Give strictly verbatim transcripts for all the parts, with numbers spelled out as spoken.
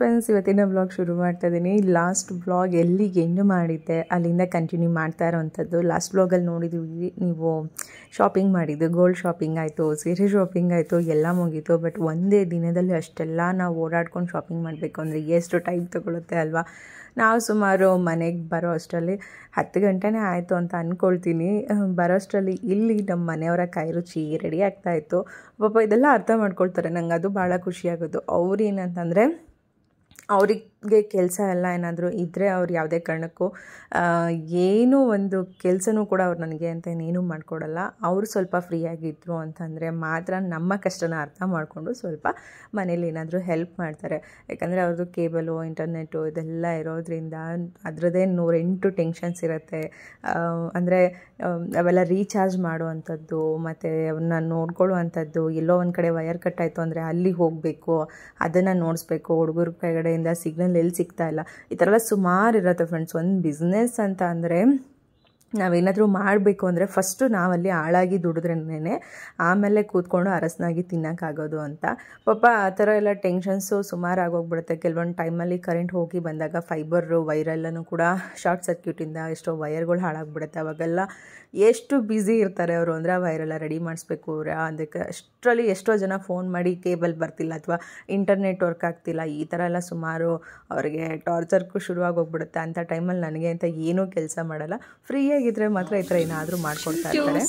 Friends, ಇವತ್ತಿನ vlog ಶುರು ಮಾಡ್ತಾ ಇದ್ದೀನಿ. ಲಾಸ್ಟ್ ವ್ಲಾಗ್ ಎಲ್ಲಿಗೆ ಎಂಡ್ ಮಾಡಿದ್ದೆ ಅಲ್ಲಿಂದ ಕಂಟಿನ್ಯೂ ಮಾಡ್ತಾ ಇರೋವಂಥದ್ದು. ಲಾಸ್ಟ್ ವ್ಲಾಗಲ್ಲಿ ನೋಡಿದ್ವಿ ನೀವು, ಶಾಪಿಂಗ್ ಮಾಡಿದ್ದು, ಗೋಲ್ಡ್ ಶಾಪಿಂಗ್ ಆಯಿತು, ಸೀರೆ ಶಾಪಿಂಗ್ ಆಯಿತು, ಎಲ್ಲ ಮುಗೀತು. ಬಟ್ ಒಂದೇ ದಿನದಲ್ಲಿ ಅಷ್ಟೆಲ್ಲ ನಾವು ಓಡಾಡ್ಕೊಂಡು ಶಾಪಿಂಗ್ ಮಾಡಬೇಕು ಅಂದರೆ ಎಷ್ಟು ಟೈಮ್ ತೊಗೊಳುತ್ತೆ ಅಲ್ವಾ. ನಾವು ಸುಮಾರು ಮನೆಗೆ ಬರೋ ಅಷ್ಟರಲ್ಲಿ ಹತ್ತು ಗಂಟೆನೇ ಆಯಿತು ಅಂತ ಅಂದ್ಕೊಳ್ತೀನಿ. ಬರೋ ಅಷ್ಟರಲ್ಲಿ ಇಲ್ಲಿ ನಮ್ಮ ಮನೆಯವರ ಕೈ ರುಚಿ ರೆಡಿ ಆಗ್ತಾಯಿತ್ತು. ಪಾಪ ಇದೆಲ್ಲ ಅರ್ಥ ಮಾಡ್ಕೊಳ್ತಾರೆ, ನಂಗೆ ಅದು ಭಾಳ ಖುಷಿಯಾಗೋದು. ಅವ್ರು ಏನಂತಂದರೆ ಅವರಿಗೆ ಕೆಲಸ ಎಲ್ಲ ಏನಾದರೂ ಇದ್ದರೆ ಅವ್ರು ಯಾವುದೇ ಕಾರಣಕ್ಕೂ ಏನೂ ಒಂದು ಕೆಲಸನೂ ಕೂಡ ಅವ್ರು ನನಗೆ ಅಂತ ಇನ್ನೇನೂ ಮಾಡಿಕೊಡಲ್ಲ. ಅವರು ಸ್ವಲ್ಪ ಫ್ರೀಯಾಗಿದ್ದರು ಅಂತಂದರೆ ಮಾತ್ರ ನಮ್ಮ ಕಷ್ಟನ ಅರ್ಥ ಮಾಡಿಕೊಂಡು ಸ್ವಲ್ಪ ಮನೇಲಿ ಏನಾದರೂ ಹೆಲ್ಪ್ ಮಾಡ್ತಾರೆ. ಯಾಕಂದರೆ ಅವ್ರದ್ದು ಕೇಬಲು, ಇಂಟರ್ನೆಟ್ಟು ಇದೆಲ್ಲ ಇರೋದ್ರಿಂದ ಅದರದ್ದೇ ನೂರೆಂಟು ಟೆನ್ಷನ್ಸ್ ಇರುತ್ತೆ. ಅಂದರೆ ಅವೆಲ್ಲ ರೀಚಾರ್ಜ್ ಮಾಡುವಂಥದ್ದು, ಮತ್ತು ಅವನ್ನ ನೋಡ್ಕೊಳ್ಳುವಂಥದ್ದು. ಎಲ್ಲೋ ಒಂದು ಕಡೆ ವಯರ್ ಕಟ್ ಆಯಿತು ಅಂದರೆ ಅಲ್ಲಿಗೆ ಹೋಗಬೇಕು, ಅದನ್ನು ನೋಡಿಸ್ಬೇಕು, ಹುಡುಗರ ಕಡೆಯಿಂದ ಸಿಗ್ನಲ್ ಎಲ್ಲಿ ಸಿಗ್ತಾ ಇಲ್ಲ, ಈ ಥರ ಎಲ್ಲ ಸುಮಾರು ಇರುತ್ತೆ ಫ್ರೆಂಡ್ಸ್. ಒಂದು ಬಿಸ್ನೆಸ್ ಅಂತ ಅಂದರೆ ನಾವೇನಾದರೂ ಮಾಡಬೇಕು ಅಂದರೆ ಫಸ್ಟು ನಾವಲ್ಲಿ ಆಳಾಗಿ ದುಡಿದ್ರೇನೆ ಆಮೇಲೆ ಕೂತ್ಕೊಂಡು ಅರಸನಾಗಿ ತಿನ್ನೋಕ್ಕಾಗೋದು ಅಂತ. ಪಾಪ ಆ ಥರ ಎಲ್ಲ ಟೆನ್ಷನ್ಸು ಸುಮಾರು ಆಗೋಗ್ಬಿಡುತ್ತೆ. ಕೆಲವೊಂದು ಟೈಮಲ್ಲಿ ಕರೆಂಟ್ ಹೋಗಿ ಬಂದಾಗ ಫೈಬರು ವೈರೆಲ್ಲನೂ ಕೂಡ ಶಾರ್ಟ್ ಸರ್ಕ್ಯೂಟಿಂದ ಎಷ್ಟೋ ವೈರ್ಗಳು ಹಾಳಾಗ್ಬಿಡುತ್ತೆ. ಅವಾಗೆಲ್ಲ ಎಷ್ಟು ಬ್ಯುಸಿ ಇರ್ತಾರೆ ಅವರು ಅಂದರೆ ಆ ವೈರೆಲ್ಲ ರೆಡಿ ಮಾಡಿಸ್ಬೇಕು. ಅದಕ್ಕೆ ಅಷ್ಟರಲ್ಲಿ ಎಷ್ಟೋ ಜನ ಫೋನ್ ಮಾಡಿ ಕೇಬಲ್ ಬರ್ತಿಲ್ಲ ಅಥವಾ ಇಂಟರ್ನೆಟ್ ವರ್ಕ್ ಆಗ್ತಿಲ್ಲ, ಈ ಥರ ಎಲ್ಲ ಸುಮಾರು ಅವ್ರಿಗೆ ಟಾರ್ಚರ್ಗೂ ಶುರುವಾಗಿ ಹೋಗ್ಬಿಡುತ್ತೆ. ಅಂಥ ಟೈಮಲ್ಲಿ ನನಗೆ ಅಂತ ಏನೂ ಕೆಲಸ ಮಾಡಲ್ಲ, ಫ್ರೀಯಾಗಿದ್ದರೆ ಮಾತ್ರ ಈ ಥರ ಏನಾದರೂ ಮಾಡ್ಕೊಡ್ತಾ ಇರ್ತಾರೆ.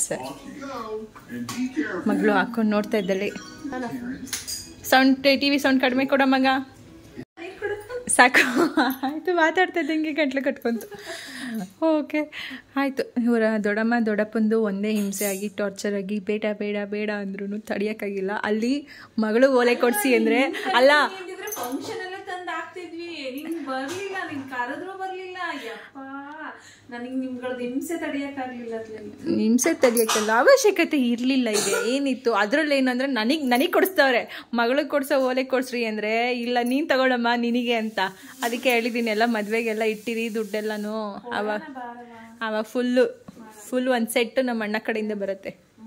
ಮಗಳು ಹಾಕೊಂಡು ನೋಡ್ತಾ ಇದ್ದಲ್ಲಿ ಸೌಂಡ್, ಟಿ ವಿ ಸೌಂಡ್ ಕಡಿಮೆ ಕೊಡ ಮಗ, ಸಾಕು ಆಯಿತು. ಮಾತಾಡ್ತಾ ಇದ್ದಂಗೆ ಗಂಟ್ಲು ಕಟ್ಕೊಂತು. ಓಕೆ ಆಯಿತು. ಇವರ ದೊಡ್ಡಮ್ಮ ದೊಡ್ಡಪ್ಪಂದು ಒಂದೇ ಹಿಂಸೆ ಆಗಿ ಟಾರ್ಚರ್ ಆಗಿ ಬೇಡ ಬೇಡ ಬೇಡ ಅಂದ್ರೂ ತಡಿಯೋಕ್ಕಾಗಿಲ್ಲ. ಅಲ್ಲಿ ಮಗಳು ಓಲೆ ಕೊಡಿಸಿ ಅಂದರೆ ಅಲ್ಲ, ಫಂಕ್ಷನ್ ಎಲ್ಲ ತಂದು ಹಾಕ್ತಿದ್ವಿ, ನಿಂಗೆ ಬರಲಿಲ್ಲ, ನಿಂಗೆ ಕರೆದ್ರೂ ಬರಲಿಲ್ಲ. ಯಪ್ಪ, ನನಗೆ ನಿಮ್ಗಳದ್ದು ಹಿಂಸೆ ತಡಿಯೋಕ್ಕಾಗಲಿಲ್ಲ. ಹಿಂಸೆ ತಡಿಯೋಕ್ಕೆಲ್ಲ ಅವಶ್ಯಕತೆ ಇರಲಿಲ್ಲ. ಇದೆ ಏನಿತ್ತು ಅದರಲ್ಲಿ ಏನಂದರೆ ನನಗೆ ನನಗೆ ಕೊಡಿಸ್ತವ್ರೆ, ಮಗಳಿಗೆ ಕೊಡಿಸೋ ಓಲೆ ಕೊಡಿಸ್ರಿ ಅಂದರೆ ಇಲ್ಲ ನೀನು ತಗೊಳಮ್ಮ ನಿನಗೆ ಅಂತ. ಅದಕ್ಕೆ ಹೇಳಿದ್ದೀನಿ ಎಲ್ಲ ಮದುವೆಗೆಲ್ಲ ಇಟ್ಟಿರಿ ದುಡ್ಡೆಲ್ಲನೂ. ಅವಾಗ ಅವಾಗ ಫುಲ್ಲು ಫುಲ್ ಒಂದು ಸೆಟ್ಟು ನಮ್ಮ ಅಣ್ಣ ಕಡೆಯಿಂದ ಬರುತ್ತೆ.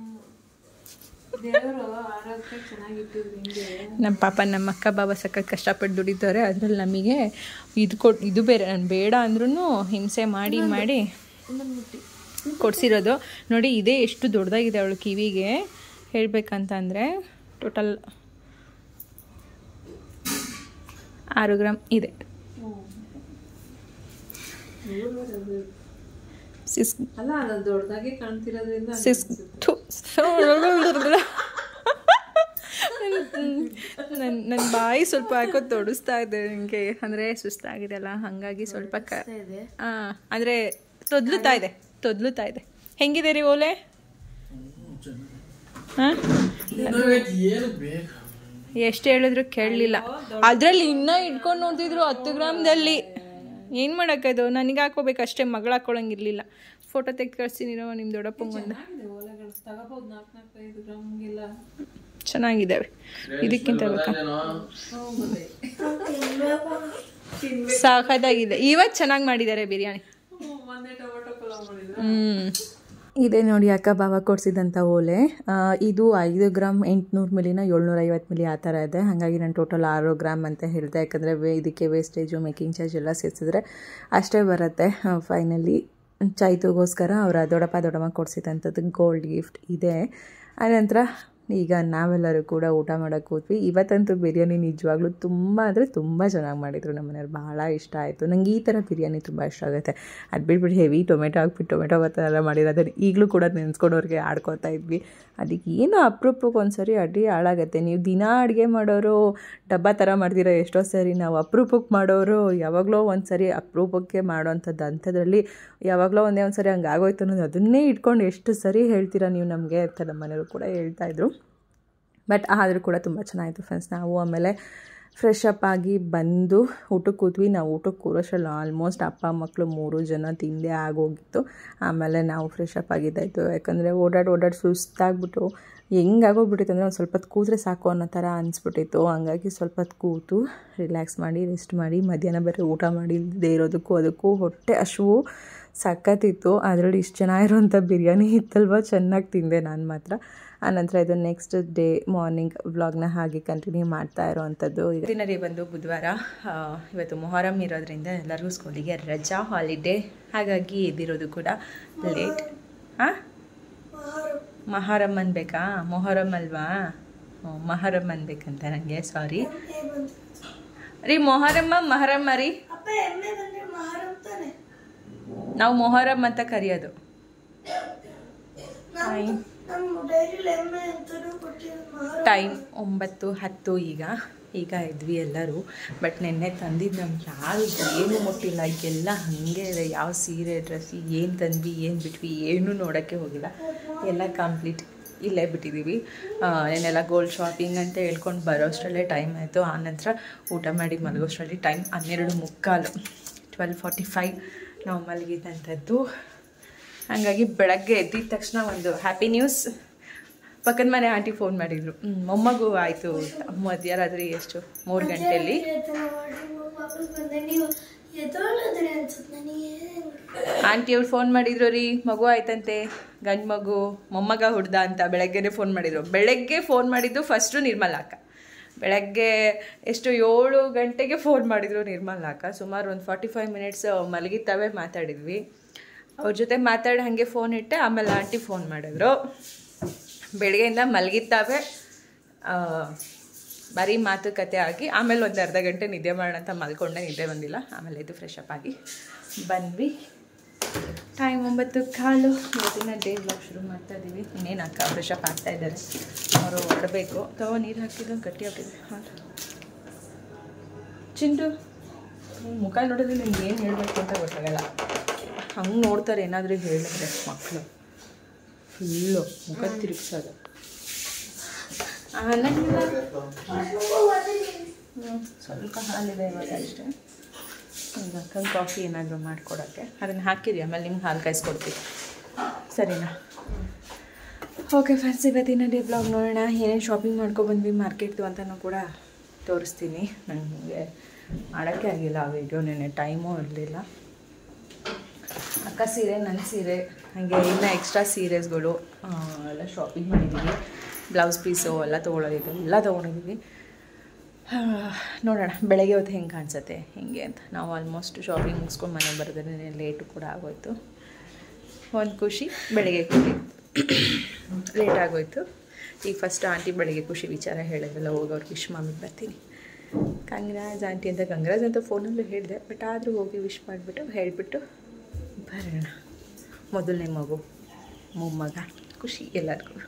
ನಮ್ಮ ಪಾಪ ನಮ್ಮ ಅಕ್ಕ ಬಾಬಾ ಸಖತ್ ಕಷ್ಟಪಟ್ಟು ದುಡಿತವ್ರೆ. ಅದರಲ್ಲಿ ನಮಗೆ ಇದು ಕೊಟ್ಟು ಇದು ಬೇರೆ, ನಾನು ಬೇಡ ಅಂದ್ರೂ ಹಿಂಸೆ ಮಾಡಿ ಮಾಡಿ ಕೊಡಿಸಿರೋದು. ನೋಡಿ ಇದೇ ಎಷ್ಟು ದೊಡ್ಡದಾಗಿದೆ ಅವಳು ಕಿವಿಗೆ ಹೇಳಬೇಕಂತ ಅಂದರೆ. ಟೋಟಲ್ ಆರು ಗ್ರಾಮ್ ಇದೆ. ಸಿಸ್ ಅಲ್ಲ, ಅದು ದೊಡ್ಡದಾಗಿ ಕಾಣ್ತಿರೋದ್ರಿಂದ ಸಿಸ್ ನನ್ನ ನನ್ನ ಬಾಯಿ ಸ್ವಲ್ಪ ಯಾಕೋ ತೊಡಿಸ್ತಾ ಇದೆ ನನಗೆ, ಅಂದರೆ ಸುಸ್ತಾಗಿದೆಯಲ್ಲ ಹಾಗಾಗಿ ಸ್ವಲ್ಪ ಕ ಹಾಂ ಅಂದರೆ ತೊದ್ಲುತ್ತಾ ಇದೆ ತೊದ್ಲುತ್ತಾ ಇದೆ. ಹೆಂಗಿದೆ ರೀ ಓಲೆ? ಹಾಂ ಎಷ್ಟು ಹೇಳಿದ್ರು ಕೇಳಲಿಲ್ಲ. ಅದರಲ್ಲಿ ಇನ್ನೂ ಇಟ್ಕೊಂಡು ನೋಡ್ತಿದ್ರು ಹತ್ತು ಗ್ರಾಮ್ದಲ್ಲಿ. ಏನು ಮಾಡೋಕ್ಕದು, ನನಗೆ ಹಾಕೋಬೇಕು ಅಷ್ಟೇ, ಮಗಳು ಹಾಕೊಳ್ಳೋಂಗಿರಲಿಲ್ಲ. ಫೋಟೋ ತೆಗೆದು ಕಳಿಸ್ತೀನಿ ನಿಮ್ಮ ದೊಡ್ಡಪ್ಪಂಗೊಂದು. ಚೆನ್ನಾಗಿದ್ದಾವೆ, ಇದಕ್ಕಿಂತ ಬೇಕಾ? ಸಾಕಾಗಿದೆ. ಇವತ್ತು ಚೆನ್ನಾಗಿ ಮಾಡಿದ್ದಾರೆ ಬಿರಿಯಾನಿ. ಹ್ಞೂ ಇದೇ ನೋಡಿ ಅಕ್ಕ ಬಾವ ಕೊಡಿಸಿದಂಥ ಓಲೆ. ಇದು ಐದು ಗ್ರಾಮ್ ಎಂಟುನೂರು ಮಿಲಿನ ಏಳ್ನೂರ ಐವತ್ತು ಮಿಲಿ ಆ ಥರ ಇದೆ. ಹಾಗಾಗಿ ನಾನು ಟೋಟಲ್ ಆರು ಗ್ರಾಮ್ ಅಂತ ಹೇಳಿದೆ. ಯಾಕಂದರೆ ವೇ ಇದಕ್ಕೆ ವೇಸ್ಟೇಜು, ಮೇಕಿಂಗ್ ಚಾರ್ಜ್ ಎಲ್ಲ ಸೇರಿಸಿದ್ರೆ ಅಷ್ಟೇ ಬರುತ್ತೆ. ಫೈನಲಿ ಚೈತುಗೋಸ್ಕರ ಅವರ ದೊಡ್ಡಪ್ಪ ದೊಡ್ಡಮ್ಮ ಕೊಡಿಸಿದಂಥದ್ದು ಗೋಲ್ಡ್ ಗಿಫ್ಟ್ ಇದೆ. ಆನಂತರ ಈಗ ನಾವೆಲ್ಲರೂ ಕೂಡ ಊಟ ಮಾಡೋಕ್ಕೆ ಹೋದ್ವಿ. ಇವತ್ತಂತೂ ಬಿರಿಯಾನಿ ನಿಜವಾಗ್ಲೂ ತುಂಬ ಅಂದರೆ ತುಂಬ ಚೆನ್ನಾಗಿ ಮಾಡಿದರು. ನಮ್ಮ ಮನೆಯವ್ರು ಭಾಳ ಇಷ್ಟ ಆಯಿತು. ನಂಗೆ ಈ ಥರ ಬಿರಿಯಾನಿ ತುಂಬ ಇಷ್ಟ ಆಗುತ್ತೆ. ಅದು ಬಿಟ್ಬಿಟ್ಟು ಹೆವಿ ಟೊಮೆಟೊ ಹಾಕ್ಬಿಟ್ಟು ಟೊಮೆಟೊ ಭಾತ ಎಲ್ಲ ಮಾಡಿರೋದನ್ನು ಈಗಲೂ ಕೂಡ ನೆನೆಸ್ಕೊಂಡವ್ರಿಗೆ ಆಡ್ಕೊತಾ ಇದ್ವಿ. ಅದಕ್ಕೆ ಏನೋ ಅಪರೂಪಕ್ಕೆ ಒಂದು ಸರಿ ಅಡುಗೆ ಹಾಳಾಗತ್ತೆ. ನೀವು ದಿನ ಅಡುಗೆ ಮಾಡೋರು ಡಬ್ಬ ಥರ ಮಾಡ್ತೀರ ಎಷ್ಟೋ ಸರಿ, ನಾವು ಅಪರೂಪಕ್ಕೆ ಮಾಡೋರು ಯಾವಾಗಲೋ ಒಂದು ಸರಿ ಅಪರೂಪಕ್ಕೆ ಮಾಡೋವಂಥದ್ದು. ಅಂಥದ್ರಲ್ಲಿ ಯಾವಾಗಲೋ ಒಂದೇ ಒಂದು ಸರಿ ಹಂಗೆ ಆಗೋಯ್ತು ಅನ್ನೋದು ಅದನ್ನೇ ಇಟ್ಕೊಂಡು ಎಷ್ಟು ಸರಿ ಹೇಳ್ತೀರಾ ನೀವು ನಮಗೆ ಅಂತ ನಮ್ಮ ಮನೆಯವರು ಕೂಡ ಹೇಳ್ತಾಯಿದ್ರು. ಬಟ್ ಆದರೂ ಕೂಡ ತುಂಬ ಚೆನ್ನಾಗಿತ್ತು ಫ್ರೆಂಡ್ಸ್. ನಾವು ಆಮೇಲೆ ಫ್ರೆಶ್ ಅಪ್ ಆಗಿ ಬಂದು ಊಟಕ್ಕೆ ಕೂತ್ವಿ. ನಾವು ಊಟಕ್ಕೆ ಕೂರೋಷ್ಟರಲ್ಲಿ ಆಲ್ಮೋಸ್ಟ್ ಅಪ್ಪ ಮಕ್ಕಳು ಮೂರು ಜನ ತಿಂದೇ ಆಗೋಗಿತ್ತು. ಆಮೇಲೆ ನಾವು ಫ್ರೆಶ್ ಅಪ್ ಆಗಿದ್ದಾಯಿತು. ಯಾಕಂದರೆ ಓಡಾಡಿ ಓಡಾಡಿ ಸುಸ್ತಾಗ್ಬಿಟ್ಟು ಹೆಂಗಾಗೋಗ್ಬಿಟ್ಟಿತ್ತು ಅಂದರೆ ಒಂದು ಸ್ವಲ್ಪ ಹೊತ್ತು ಕೂತ್ರೆ ಸಾಕು ಅನ್ನೋ ಥರ ಅನಿಸ್ಬಿಟ್ಟಿತ್ತು. ಹಂಗಾಗಿ ಸ್ವಲ್ಪ ಹೊತ್ತು ಕೂತು ರಿಲ್ಯಾಕ್ಸ್ ಮಾಡಿ ರೆಸ್ಟ್ ಮಾಡಿ ಮಧ್ಯಾಹ್ನ ಬೇರೆ ಊಟ ಮಾಡಿಲ್ಲದೆ ಇರೋದಕ್ಕೂ ಅದಕ್ಕೂ ಹೊಟ್ಟೆ ಹಸಿವು ಸಖತ್ತಿತ್ತು. ಅದರಲ್ಲಿ ಇಷ್ಟು ಚೆನ್ನಾಗಿರೋಂಥ ಬಿರಿಯಾನಿ ಇತ್ತಲ್ವ, ಚೆನ್ನಾಗಿ ತಿಂದೆ ನಾನು ಮಾತ್ರ. ಆನಂತರ ಇದು ನೆಕ್ಸ್ಟ್ ಡೇ ಮಾರ್ನಿಂಗ್ ವ್ಲಾಗ್ನ ಹಾಗೆ ಕಂಟಿನ್ಯೂ ಮಾಡ್ತಾ ಇರೋವಂಥದ್ದು. ದಿನ ರೀ ಬಂದು ಬುಧವಾರ, ಇವತ್ತು ಮೊಹರಂ ಇರೋದ್ರಿಂದ ಎಲ್ಲರಿಗೂ ಸ್ಕೂಲಿಗೆ ರಜಾ, ಹಾಲಿಡೇ, ಹಾಗಾಗಿ ಎದ್ದಿರೋದು ಕೂಡ ಲೇಟ್. ಹಾಂ, ಮೊಹರಂ ಅನ್ಬೇಕಾ? ಮೊಹರಂ ಅಲ್ವಾ? ಮೊಹರಂ ಅನ್ಬೇಕಂತ ನನಗೆ, ಸಾರಿ ರೀ. ಮೊಹರಮ್ಮ ಮೊಹರಮ್ಮ ರೀ, ನಾವು ಮೊಹರಂ ಅಂತ ಕರೆಯೋದು. ಟೈಮ್ ಒಂಬತ್ತು ಹತ್ತು ಈಗ ಈಗ ಇದ್ವಿ ಎಲ್ಲರೂ. ಬಟ್ ನಿನ್ನೆ ತಂದಿದ್ದು ನಮ್ಗೆ ಯಾರು ಏನು ಮುಟ್ಟಿಲ್ಲ, ಎಲ್ಲ ಹಾಗೆ ಇದೆ. ಯಾವ ಸೀರೆ ಡ್ರೆಸ್ ಏನು ತಂದ್ವಿ ಏನು ಬಿಟ್ವಿ ಏನೂ ನೋಡೋಕ್ಕೆ ಹೋಗಿಲ್ಲ, ಎಲ್ಲ ಕಂಪ್ಲೀಟ್ ಇಲ್ಲೇ ಬಿಟ್ಟಿದ್ದೀವಿ. ಏನೆಲ್ಲ ಗೋಲ್ಡ್ ಶಾಪಿಂಗ್ ಅಂತ ಹೇಳ್ಕೊಂಡು ಬರೋಷ್ಟರಲ್ಲೇ ಟೈಮ್ ಆಯಿತು. ಆನಂತರ ಊಟ ಮಾಡಿ ಮಲಗೋಷ್ಟರಲ್ಲಿ ಟೈಮ್ ಹನ್ನೆರಡು ಮುಕ್ಕಾಲು, ಟ್ವೆಲ್ ಫಾರ್ಟಿ ಫೈವ್ ನಾವು ಮಲಗಿದ್ದಂಥದ್ದು. ಹಾಗಾಗಿ ಬೆಳಗ್ಗೆ ಎದ್ದಿದ ತಕ್ಷಣ ಒಂದು ಹ್ಯಾಪಿ ನ್ಯೂಸ್, ಪಕ್ಕದ ಮನೆ ಆಂಟಿ ಫೋನ್ ಮಾಡಿದರು, ಮೊಮ್ಮಗು ಆಯಿತು ಮಧ್ಯರಾತ್ರಿ ಎಷ್ಟು ಮೂರು ಗಂಟೆಯಲ್ಲಿ. ಆಂಟಿಯವ್ರು ಫೋನ್ ಮಾಡಿದ್ರು ರೀ, ಮಗು ಆಯ್ತಂತೆ, ಗಂಡು ಮಗು, ಮೊಮ್ಮಗ ಹುಡ್ದ ಅಂತ ಬೆಳಗ್ಗೆನೇ ಫೋನ್ ಮಾಡಿದರು. ಬೆಳಗ್ಗೆ ಫೋನ್ ಮಾಡಿದ್ದು ಫಸ್ಟು ನಿರ್ಮಲಾ ಅಕ್ಕ, ಬೆಳಗ್ಗೆ ಎಷ್ಟು ಏಳು ಗಂಟೆಗೆ ಫೋನ್ ಮಾಡಿದರು ನಿರ್ಮಲಾ ಅಕ್ಕ. ಸುಮಾರು ಒಂದು ಫಾರ್ಟಿ ಫೈವ್ ಮಿನಿಟ್ಸ್ ಮಲಗಿದ್ದಾವೆ ಮಾತಾಡಿದ್ವಿ. ಅವ್ರ ಜೊತೆ ಮಾತಾಡಿ ಹಾಗೆ ಫೋನ್ ಇಟ್ಟೆ. ಆಮೇಲೆ ಆಂಟಿ ಫೋನ್ ಮಾಡಿದ್ರು. ಬೆಳಗ್ಗೆಯಿಂದ ಮಲಗಿದ್ದಾವೆ, ಬರೀ ಮಾತುಕತೆ ಆಗಿ ಆಮೇಲೆ ಒಂದು ಅರ್ಧ ಗಂಟೆ ನಿದ್ದೆ ಮಾಡೋಣ ಅಂತ ಮಲ್ಕೊಂಡೆ, ನಿದ್ದೆ ಬಂದಿಲ್ಲ. ಆಮೇಲೆ ಇದು ಫ್ರೆಶ್ ಅಪ್ ಆಗಿ ಬಂದ್ವಿ. ಟೈಮ್ ಒಂಬತ್ತು ಕಾಲು. ಇವತ್ತಿನ ಡೇ ಬ್ಲಾಗ್ ಶುರು ಮಾಡ್ತಾ ಇದ್ದೀವಿ. ಇನ್ನೇನು ಅಕ್ಕ ಫ್ರೆಶ್ ಅಪ್ ಆಗ್ತಾ ಇದ್ದಾರೆ, ಅವರು ಹೊರಬೇಕು. ತಗೋ ನೀರು ಹಾಕಿದ್ದು ಗಟ್ಟಿ ಹಾಕಿದ್ವಿ ಹಾಲು. ಚಿಂಟು ಮುಖ ನೋಡಿದ್ರೆ ನಿಮ್ಗೆ ಏನು ಹೇಳಬೇಕು ಅಂತ ಗೊತ್ತಾಗಲ್ಲ, ಹಂಗೆ ನೋಡ್ತಾರೆ ಏನಾದರೂ ಹೇಳಿದ್ರೆ ಮಕ್ಕಳು. ಫುಲ್ಲು ಮುಖ ತಿರುಗಿಸೋದು. ನನಗೆಲ್ಲ ಸ್ವಲ್ಪ ಹಾಲಿದೆ ಇವಾಗ ಅಷ್ಟೇ. ಈಗ ಅಕ್ಕನ ಕಾಫಿ ಏನಾದರೂ ಮಾಡಿಕೊಡೋಕ್ಕೆ ಅದನ್ನು ಹಾಕಿರಿ, ಆಮೇಲೆ ನಿಮ್ಗೆ ಹಾಲು ಕಾಯಿಸ್ಕೊಡ್ತೀವಿ, ಸರಿನಾ? ಓಕೆ ಫ್ರೆಂಡ್ಸ್, ಇವತ್ತಿನ ಡೇ ಬ್ಲಾಗ್ ನೋಡೋಣ. ಏನೇನು ಶಾಪಿಂಗ್ ಮಾಡ್ಕೊಬಂದ್ವಿ ಮಾರ್ಕೆಟ್ದು ಅಂತಲೂ ಕೂಡ ತೋರಿಸ್ತೀನಿ. ನನಗೆ ಮಾಡೋಕ್ಕೆ ಆಗಿಲ್ಲ ಆ ವಿಡಿಯೋ, ನೆನ್ನೆ ಟೈಮೂ ಇರಲಿಲ್ಲ. ಅಕ್ಕ ಸೀರೆ, ನನ್ನ ಸೀರೆ, ಹಾಗೆ ಇನ್ನೂ ಎಕ್ಸ್ಟ್ರಾ ಸೀರೆಸ್ಗಳು ಎಲ್ಲ ಶಾಪಿಂಗ್ ಮಾಡಿದ್ದೀವಿ. ಬ್ಲೌಸ್ ಪೀಸು ಎಲ್ಲ ತೊಗೊಳೋದಿದ್ದು ಎಲ್ಲ ತೊಗೊಂಡಿದ್ದೀವಿ. ನೋಡೋಣ ಬೆಳಗ್ಗೆ ಹೊತ್ತು ಹೆಂಗೆ ಕಾಣಿಸುತ್ತೆ ಹೆಂಗೆ ಅಂತ. ನಾವು ಆಲ್ಮೋಸ್ಟ್ ಶಾಪಿಂಗ್ ಮುಗಿಸ್ಕೊಂಡು ಮನೆಗೆ ಬರೋದ್ರೆ ಲೇಟು ಕೂಡ ಆಗೋಯ್ತು. ಒಂದು ಖುಷಿ, ಬೆಳಗ್ಗೆ ಖುಷಿ ಲೇಟ್ ಆಗೋಯ್ತು. ಈಗ ಫಸ್ಟ್ ಆಂಟಿ ಬೆಳಗ್ಗೆ ಖುಷಿ ವಿಚಾರ ಹೇಳಿದ್ರಲ್ಲ, ಹೋಗಿ ಅವ್ರಿಗೆ ವಿಶ್ ಮಾಡಿಬಿಟ್ಟು ಬರ್ತೀನಿ. ಕಂಗ್ರಾಜ್ ಆಂಟಿ ಅಂತ ಕಂಗ್ರಾಜ್ ಅಂತ ಫೋನಲ್ಲೂ ಹೇಳಿದೆ, ಬಟ್ ಆದರೂ ಹೋಗಿ ವಿಶ್ ಮಾಡಿಬಿಟ್ಟು ಹೇಳಿಬಿಟ್ಟು ಬರೋಣ. ಮೊದಲನೇ ಮಗು, ಮೊಮ್ಮಗ, ಖುಷಿ ಎಲ್ಲರಿಗೂ.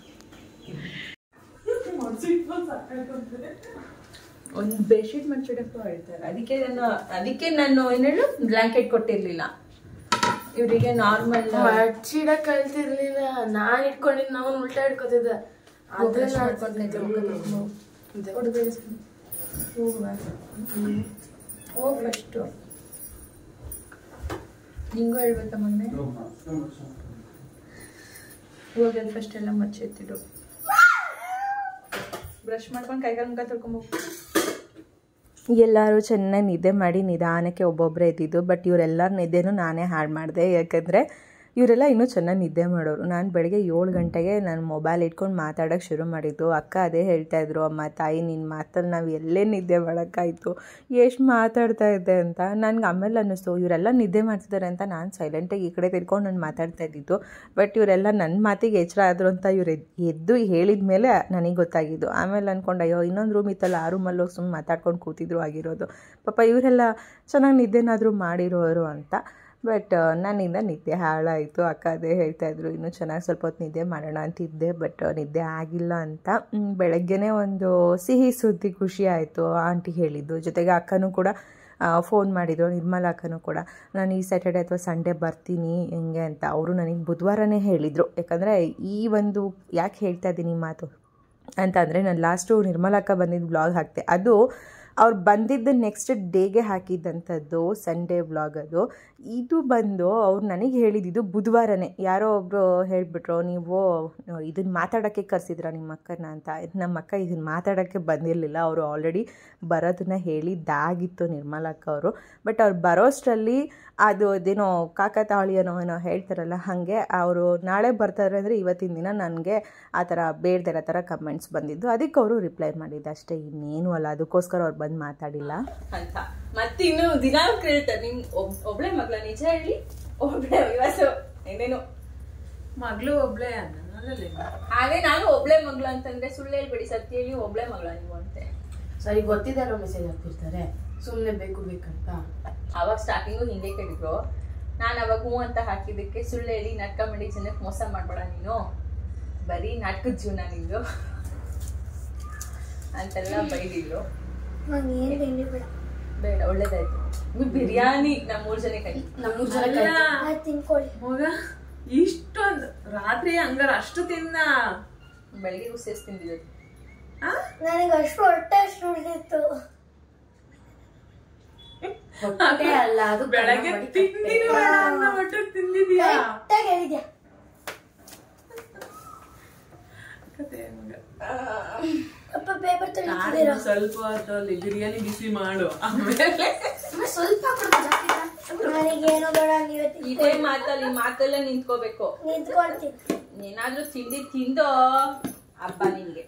ಒಂದು ಬೆಡ್ಶೀಟ್ ಮಡ್ಚಿಡಪ್ಪ ಹೇಳ್ತಾರೆ, ಅದಕ್ಕೆ ನಾನು ಅದಕ್ಕೆ ನಾನು ಏನು ಹೇಳು ಬ್ಲ್ಯಾಂಕೆಟ್ ಕೊಟ್ಟಿರಲಿಲ್ಲ ಇವರಿಗೆ. ನಾರ್ಮಲ್ ಮಡ್ಚಿಡ ಕಲ್ತಿರ್ಲಿಲ್ಲ, ನಾನು ಇಟ್ಕೊಂಡಿದ್ದು ನಾವು ಉಲ್ಟಾ ಇಟ್ಕೊತಿದ್ದೆ. ಹೋಗಿ ಫಸ್ಟು ಹಿಂಗೂ ಹೇಳ್ಬೇಕ ಮಗನೆ, ಹೋಗಿ ಫಸ್ಟ್ ಎಲ್ಲ ಮಚ್ಚಿಟ್ಟಿಡು. ಬ್ರಷ್ ಮಾಡ್ಕೊಂಡು ಕೈಗಾಲ ಮುಖ ತೊಳ್ಕೊಂಬೋಗು. ಎಲ್ಲರೂ ಚೆನ್ನಾಗಿ ನಿದ್ದೆ ಮಾಡಿ ನಿಧಾನಕ್ಕೆ ಒಬ್ಬೊಬ್ಬರೇ ಇದ್ದಿದ್ದು. ಬಟ್ ಇವರೆಲ್ಲರ ನಿದ್ದೆನೂ ನಾನೇ ಹಾಳು ಮಾಡಿದೆ, ಯಾಕಂದರೆ ಇವರೆಲ್ಲ ಇನ್ನೂ ಚೆನ್ನಾಗಿ ನಿದ್ದೆ ಮಾಡೋರು. ನಾನು ಬೆಳಗ್ಗೆ ಏಳು ಗಂಟೆಗೆ ನಾನು ಮೊಬೈಲ್ ಇಟ್ಕೊಂಡು ಮಾತಾಡೋಕ್ಕೆ ಶುರು ಮಾಡಿದ್ದು. ಅಕ್ಕ ಅದೇ ಹೇಳ್ತಾಯಿದ್ರು, ಅಮ್ಮ ತಾಯಿ ನಿನ್ನ ಮಾತಲ್ಲಿ ನಾವು ಎಲ್ಲೇ ನಿದ್ದೆ ಮಾಡೋಕ್ಕಾಯಿತು, ಎಷ್ಟು ಮಾತಾಡ್ತಾ ಇದ್ದೆ ಅಂತ. ನನಗೆ ಆಮೇಲೆ ಅನ್ನಿಸ್ತು ಇವರೆಲ್ಲ ನಿದ್ದೆ ಮಾಡ್ತಿದ್ದಾರೆ ಅಂತ ನಾನು ಸೈಲೆಂಟಾಗಿ ಈ ಕಡೆ ತಿರ್ಕೊಂಡು ನಾನು ಮಾತಾಡ್ತಾ ಇದ್ದಿದ್ದು. ಬಟ್ ಇವರೆಲ್ಲ ನನ್ನ ಮಾತಿಗೆ ಎಚ್ಚರ ಆದರು ಅಂತ ಇವ್ರು ಎದ್ದು ಹೇಳಿದ ಮೇಲೆ ನನಗೆ ಗೊತ್ತಾಗಿದ್ದು. ಆಮೇಲೆ ಅಂದ್ಕೊಂಡು ಅಯ್ಯೋ ಇನ್ನೊಂದು ರೂಮ್ ಇತ್ತಲ್ಲ, ಆ ರೂಮಲ್ಲಿ ಹೋಗಿ ಸುಮ್ಮನೆ ಮಾತಾಡ್ಕೊಂಡು ಕೂತಿದ್ರು ಆಗಿರೋದು. ಪಾಪ ಇವರೆಲ್ಲ ಚೆನ್ನಾಗಿ ನಿದ್ದೆನಾದರೂ ಮಾಡಿರೋರು ಅಂತ. ಬಟ್ ನನ್ನಿಂದ ನಿದ್ದೆ ಹಾಳಾಯಿತು. ಅಕ್ಕ ಅದೇ ಹೇಳ್ತಾಯಿದ್ರು, ಇನ್ನೂ ಚೆನ್ನಾಗಿ ಸ್ವಲ್ಪ ಹೊತ್ತು ನಿದ್ದೆ ಮಾಡೋಣ ಅಂತಿದ್ದೆ, ಬಟ್ ನಿದ್ದೆ ಆಗಿಲ್ಲ ಅಂತ. ಬೆಳಗ್ಗೆನೇ ಒಂದು ಸಿಹಿ ಸುದ್ದಿ ಖುಷಿ ಆಯಿತು ಆಂಟಿ ಹೇಳಿದ್ದು. ಜೊತೆಗೆ ಅಕ್ಕನೂ ಕೂಡ ಫೋನ್ ಮಾಡಿದರು, ನಿರ್ಮಲಾ ಅಕ್ಕನೂ ಕೂಡ, ನಾನು ಈ ಸ್ಯಾಟರ್ಡೆ ಅಥವಾ ಸಂಡೇ ಬರ್ತೀನಿ ಹೆಂಗೆ ಅಂತ. ಅವರು ನನಗೆ ಬುಧವಾರನೇ ಹೇಳಿದರು. ಯಾಕಂದರೆ ಈ ಒಂದು ಯಾಕೆ ಹೇಳ್ತಾ ಇದ್ದೀನಿ ಮಾತು ಅಂತ ಅಂದರೆ, ನಾನು ಲಾಸ್ಟು ನಿರ್ಮಲಾ ಅಕ್ಕ ಬಂದಿದ್ದು ಬ್ಲಾಗ್ ಹಾಕ್ತೆ, ಅದು ಅವ್ರು ಬಂದಿದ್ದು ನೆಕ್ಸ್ಟ್ ಡೇಗೆ ಹಾಕಿದ್ದಂಥದ್ದು ಸಂಡೇ ವ್ಲಾಗ್ ಅದು. ಇದು ಬಂದು ಅವ್ರು ನನಗೆ ಹೇಳಿದ್ದು ಬುಧವಾರನೇ. ಯಾರೋ ಒಬ್ಬರು ಹೇಳಿಬಿಟ್ರು, ನೀವು ಇದನ್ನು ಮಾತಾಡೋಕ್ಕೆ ಕರೆಸಿದ್ರ ನಿಮ್ಮ ಅಕ್ಕನ ಅಂತ. ನಮ್ಮ ಅಕ್ಕ ಇದನ್ನು ಮಾತಾಡೋಕ್ಕೆ ಬಂದಿರಲಿಲ್ಲ, ಅವರು ಆಲ್ರೆಡಿ ಬರೋದನ್ನ ಹೇಳಿದ್ದಾಗಿತ್ತು ನಿರ್ಮಲಕ್ಕ ಅವರು. ಬಟ್ ಅವ್ರು ಬರೋಷ್ಟರಲ್ಲಿ ಅದು ಅದೇನೋ ಕಾಕತಾಳಿ ಅನ್ನೋ ಏನೋ ಹೇಳ್ತಾರಲ್ಲ, ಹಾಗೆ ಅವರು ನಾಳೆ ಬರ್ತಾರೆ ಅಂದರೆ ಇವತ್ತಿನ ದಿನ ನನಗೆ ಆ ಥರ ಬೇಡ್ದಿರೋ ಥರ ಕಮೆಂಟ್ಸ್ ಬಂದಿದ್ದು, ಅದಕ್ಕೆ ಅವರು ರಿಪ್ಲೈ ಮಾಡಿದ್ದು ಅಷ್ಟೇ, ಇನ್ನೇನು ಅಲ್ಲ. ಅದಕ್ಕೋಸ್ಕರ ಅವ್ರು ಬಂದು ಮಾತಾಡಿಲ್ಲ ಅಂತ. ಮತ್ತೆ ಇನ್ನು ದಿನ ಕೇಳ್ತಾರೆ, ನಿಮ್ ಒಬ್ಳೆ ಮಗಳ ನಿಜ ಹೇಳಿ, ಒಬ್ಳೆ ಇವತ್ತು ಏನೇನು ಮಗಳು ಒಬ್ಳೆ ಹಾಗೆ ನಾನು ಒಬ್ಳೆ ಮಗಳು ಅಂತಂದ್ರೆ ಸುಳ್ಳು ಹೇಳ್ಬೇಡಿ, ಸತ್ಯ ಹೇಳಿ ಒಬ್ಳೆ ಮಗಳ ನೀವು ಅಂತೆ. ಸರಿ ಗೊತ್ತಿದ್ದಾರೋ ಮೆಸೇಜ್ ಹಾಕ್ತಿರ್ತಾರೆ ಸುಮ್ಮನೆ ಬೇಕು ಬೇಕಂತ. ಅವಾಗ ಸ್ಟಾರ್ಟಿಂಗು ಹಿಂಗೆ ಕೇಳಿದ್ರು, ನಾನು ಅವಾಗ ಹೂ ಅಂತ ಹಾಕಿದ್ದಕ್ಕೆ ಸುಳ್ಳು ಹೇಳಿ ನಾಟಕ ಮಾಡಿ ಜನಕ್ಕೆ ಮೋಸ ಮಾಡ್ಬೇಡ ನೀನು, ಬರೀ ನಾಟಕದ ಜೀವನ ನಿಂದು ಅಂತೆಲ್ಲ ಬೈದಿದ್ರು. ಬೇಡ ಒಳ್ಳೇದಾಯ್ತು. ಬಿರಿಯಾನಿ ನಮ್ಮ ಮೂರ್ ಜನ ಕೈ ನಮ್ಮ ಮೂರ್ ಜನ ತಿನ್ಕೊಳ್ಳಿ ಮಗ. ಇಷ್ಟೊಂದು ರಾತ್ರಿ ಹಂಗಾರ ಅಷ್ಟು ತಿನ್ನ, ಬೆಳಿಗ್ಗೆ ಉಸೇಸ್ ತಿಂದಿದ್ದು ನನಗೆ ಅಷ್ಟು ಹೊಟ್ಟೆ ಅಷ್ಟು ಉಳಿದಿತ್ತು. ಹೊಟ್ಟೆ ಅಲ್ಲ ಅದು, ಬೆಳಗ್ಗೆ ತಿಂದಿನ ಹೊಟ್ಟೆ ತಿಂದಿದ್ಯಾ ಹೇಳಿದ್ಯಾ? ಅಪ್ಪ ಪೇಪರ್ ತೆಗಿತಿದ್ದೀರಾ? ಸ್ವಲ್ಪ ಹೊತ್ತಲ್ಲಿ ಬಿರಿಯಾನಿ ಬಿಸಿ ಮಾಡು, ಆಮೇಲೆ ಸ್ವಲ್ಪ ನನಗೇನು ಬೇಡ. ಇದೇ ಮಾತಲ್ಲಿ ಮಾತಲ್ಲೇ ನಿಂತ್ಕೋಬೇಕು. ನಿಂತ್ಕೊಳ್ತೀನಿ. ಏನಾದ್ರೂ ತಿಂಡಿ ತಿಂದೋ ಹಬ್ಬ ನಿನ್ಗೆ.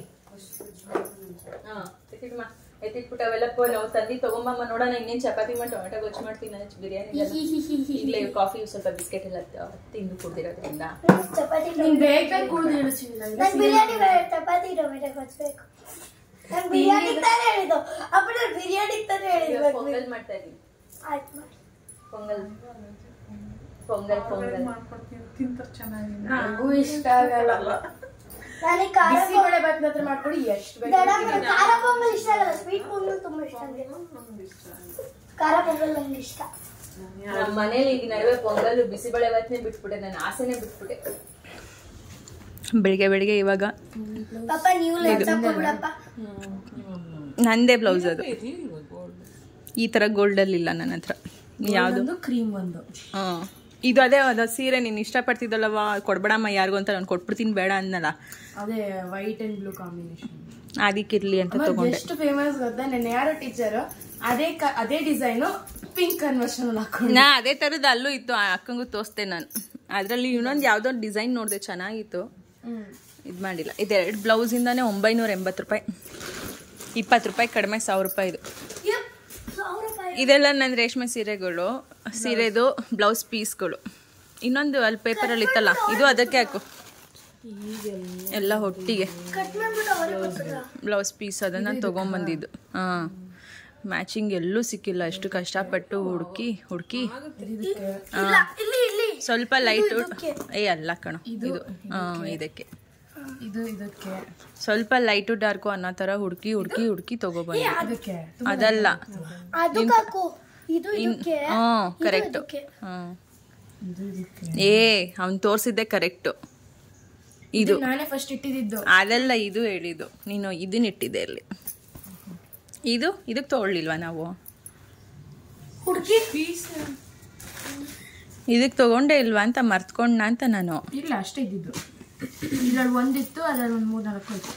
ಹಾ ಎತ್ತಿಟ್ಮ ಎತ್ತಿಟ್ಬಿಟ್ಟು ಅವೆಲ್ಲ ನಾವು ತಂದಿ ತಗೊಂಬಮ್ಮ ನೋಡೋಣ, ಇನ್ನೇನ್ ಚಪಾತಿ ಮಾಡಿ ಟೊಮೆಟೊ ಗೊಜ್ಜು ಮಾಡ್ತೀನಿ, ಬಿರಿಯಾನಿ ಈಗಲೇ ಕಾಫಿ ಸ್ವಲ್ಪ ಬಿಸ್ಕೆಟ್ ಎಲ್ಲ ತಿಂದು ಕುಡ್ದಿರೋದ್ರಿಂದ ಚಪಾತಿ ಬೇಗ ಕುಡ್ದು ಬಿರಿಯಾನಿ ಚಪಾತಿ ಟೊಮೆಟೊ ಗೊಜ್ಜಬೇಕು. ನಾನು ಬಿರಿಯಾನಿ ತಾನೇ ಹೇಳಿದ್ದು, ಅಪ್ಪ ನಾನು ಬಿರಿಯಾನಿ ತಾನೇ ಹೇಳಿದ್ದು. ಪೊಂಗಲ್ ಮಾಡ್ತಾ ಇದೀನಿ. ಆಯ್ತು ಮಾಡಿ. ಪೊಂಗಲ್ ಪೊಂಗಲ್ ಪೊಂಗಲ್ ಮಾಡ್ಕೊಡ್ತೀನಿ, ತಿಂತಾರೆ ಚೆನ್ನಾಗಿ. ನನಗೂ ಇಷ್ಟ ಆಗಲ್ಲ. ನನಗೆ ಖಾರ ಬಿಸಿಬೇಳೆ ಬಾತ್ ಮಾತ್ರ ಮಾಡ್ಕೊಡಿ. ಎಷ್ಟು ಬೇಕು ಖಾರ ಪೊಂಗಲ್ ಇಷ್ಟ ಆಗಲ್ಲ, ಸ್ವೀಟ್ ಪೊಂಗಲ್ ತುಂಬಾ ಇಷ್ಟ ನನಗೆ. ಖಾರ ಪೊಂಗಲ್ ನಂಗೆ ಇಷ್ಟ. ನಮ್ಮ ಮನೇಲಿ ಈಗ ನಡುವೆ ಪೊಂಗಲ್ ಬಿಸಿಬೇಳೆ ಬಾತ್ನೇ ಬಿಟ್ಬಿಟ್ಟೆ, ನಾನು ಆಸೆನೆ ಬಿಟ್ಬಿಟ್ಟೆ. ಬೆಳಿಗ್ಗೆ ಬೆಳಿಗ್ಗೆ ಇವಾಗ ಪಾಪ ನೀವು ಲೆನ್ಸ್ ಹಾಕ್ಬಿಡಪ್ಪ. ನಂದೇ ಬ್ಲೌಸ್ ಅದು, ಈ ಥರ ಗೋಲ್ಡಲ್ಲಿ ಇಲ್ಲ ನನ್ನ ಹತ್ರ. ಯಾವುದು ಕ್ರೀಮ್ ಒಂದು. ಹಾಂ ಇದು ಅದೇ ಅದು ಸೀರೆ ನೀನು ಇಷ್ಟಪಡ್ತಿದ್ದಲ್ಲವ, ಕೊಡ್ಬೇಡಮ್ಮ ಯಾರಿಗೂ ಅಂತ ನಾನು ಕೊಟ್ಬಿಡ್ತೀನಿ ಬೇಡ ಅಂದಲ್ಲ, ಅದೇ ವೈಟ್ ಅಂಡ್ ಬ್ಲೂ ಕಾಂಬಿನೇಷನ್. ಅದಕ್ಕಿರ್ಲಿ ಅಂತ ತಗೊಂಡೆ. ಎಷ್ಟು ಫೇಮಸ್ ಗೊತ್ತಾ, ನನ್ನ ಯಾರೋ ಟೀಚರ್ ಅದೇ ಅದೇ ಡಿಸೈನು ಪಿಂಕ್ ಕನ್ವರ್ಷನ್ ಅಲ್ಲಿ ಹಾಕೊಂಡು, ನಾ ಅದೇ ಥರದ್ದು ಅಲ್ಲೂ ಇತ್ತು, ಅಕ್ಕಂಗೂ ತೋರಿಸ್ದೆ ನಾನು. ಅದರಲ್ಲಿ ಇನ್ನೊಂದು ಯಾವುದೋ ಡಿಸೈನ್ ನೋಡಿದೆ ಚೆನ್ನಾಗಿತ್ತು, ಇದು ಮಾಡಿಲ್ಲ. ಇದೆರಡು ಬ್ಲೌಸಿಂದಾನೇ ಒಂಬೈನೂರ ಎಂಬತ್ತು ರೂಪಾಯಿ, ಇಪ್ಪತ್ತು ರೂಪಾಯಿ ಕಡಿಮೆ, ಸಾವಿರ ರೂಪಾಯಿ ಇದು. ಇದೆಲ್ಲ ನನ್ನ ರೇಷ್ಮೆ ಸೀರೆಗಳು, ಸೀರೆದು ಬ್ಲೌಸ್ ಪೀಸ್ಗಳು. ಇನ್ನೊಂದು ಅಲ್ಲಿ ಪೇಪರಲ್ಲಿ ಇತ್ತಲ್ಲ, ಇದು ಅದಕ್ಕೆ ಹಾಕು, ಎಲ್ಲ ಒಟ್ಟಿಗೆ ಬ್ಲೌಸ್ ಪೀಸ್ ಅದನ್ನು ತೊಗೊಂಬಂದಿದ್ದು. ಹಾಂ ಮ್ಯಾಚಿಂಗ್ ಎಲ್ಲೂ ಸಿಕ್ಕಿಲ್ಲ, ಎಷ್ಟು ಕಷ್ಟಪಟ್ಟು ಹುಡುಕಿ ಹುಡುಕಿ. ಸ್ವಲ್ಪ ಲೈಟ್ ಏ ಅಲ್ಲ ಕಣೋ ಇದು, ಹಾಂ ಇದಕ್ಕೆ ಇದು ಇದಕ್ಕೆ ಸ್ವಲ್ಪ ಲೈಟು ಡಾರ್ಕು ಅನ್ನೋ ಥರ ಹುಡುಕಿ ಹುಡುಕಿ ಹುಡುಕಿ ತೊಗೊಬಂದು. ಅದಕ್ಕೆ ಅದಲ್ಲ, ಹಾಂ ಕರೆಕ್ಟು. ಹಾಂ ಏ ಅವ್ನು ತೋರಿಸಿದ್ದೆ ಕರೆಕ್ಟು, ಇದು ನಾನೇ ಫಸ್ಟ್ ಇಟ್ಟಿದ್ದು. ಅದೆಲ್ಲ ಇದು ಹೇಳಿದ್ದು ನೀನು, ಇದನ್ನ ಇಟ್ಟಿದ್ದೆ ಅಲ್ಲಿ. ಇದು ಇದಕ್ಕೆ ತೊಗೊಳ್ಳಿಲ್ವಾ ನಾವು? ಇದಕ್ಕೆ ತಗೊಂಡೇ ಇಲ್ವಾ ಅಂತ ಮರ್ತ್ಕೊಂಡ ಅಂತ ನಾನು. ಇಲ್ಲ ಅಷ್ಟೇ ಇದ್ದಿದ್ದು, ಇದ್ರಲ್ಲಿ ಒಂದಿತ್ತು, ಅದ್ರಲ್ಲಿ ಒಂದು ಮೂರು ನಾಲ್ಕು ಇತ್ತು.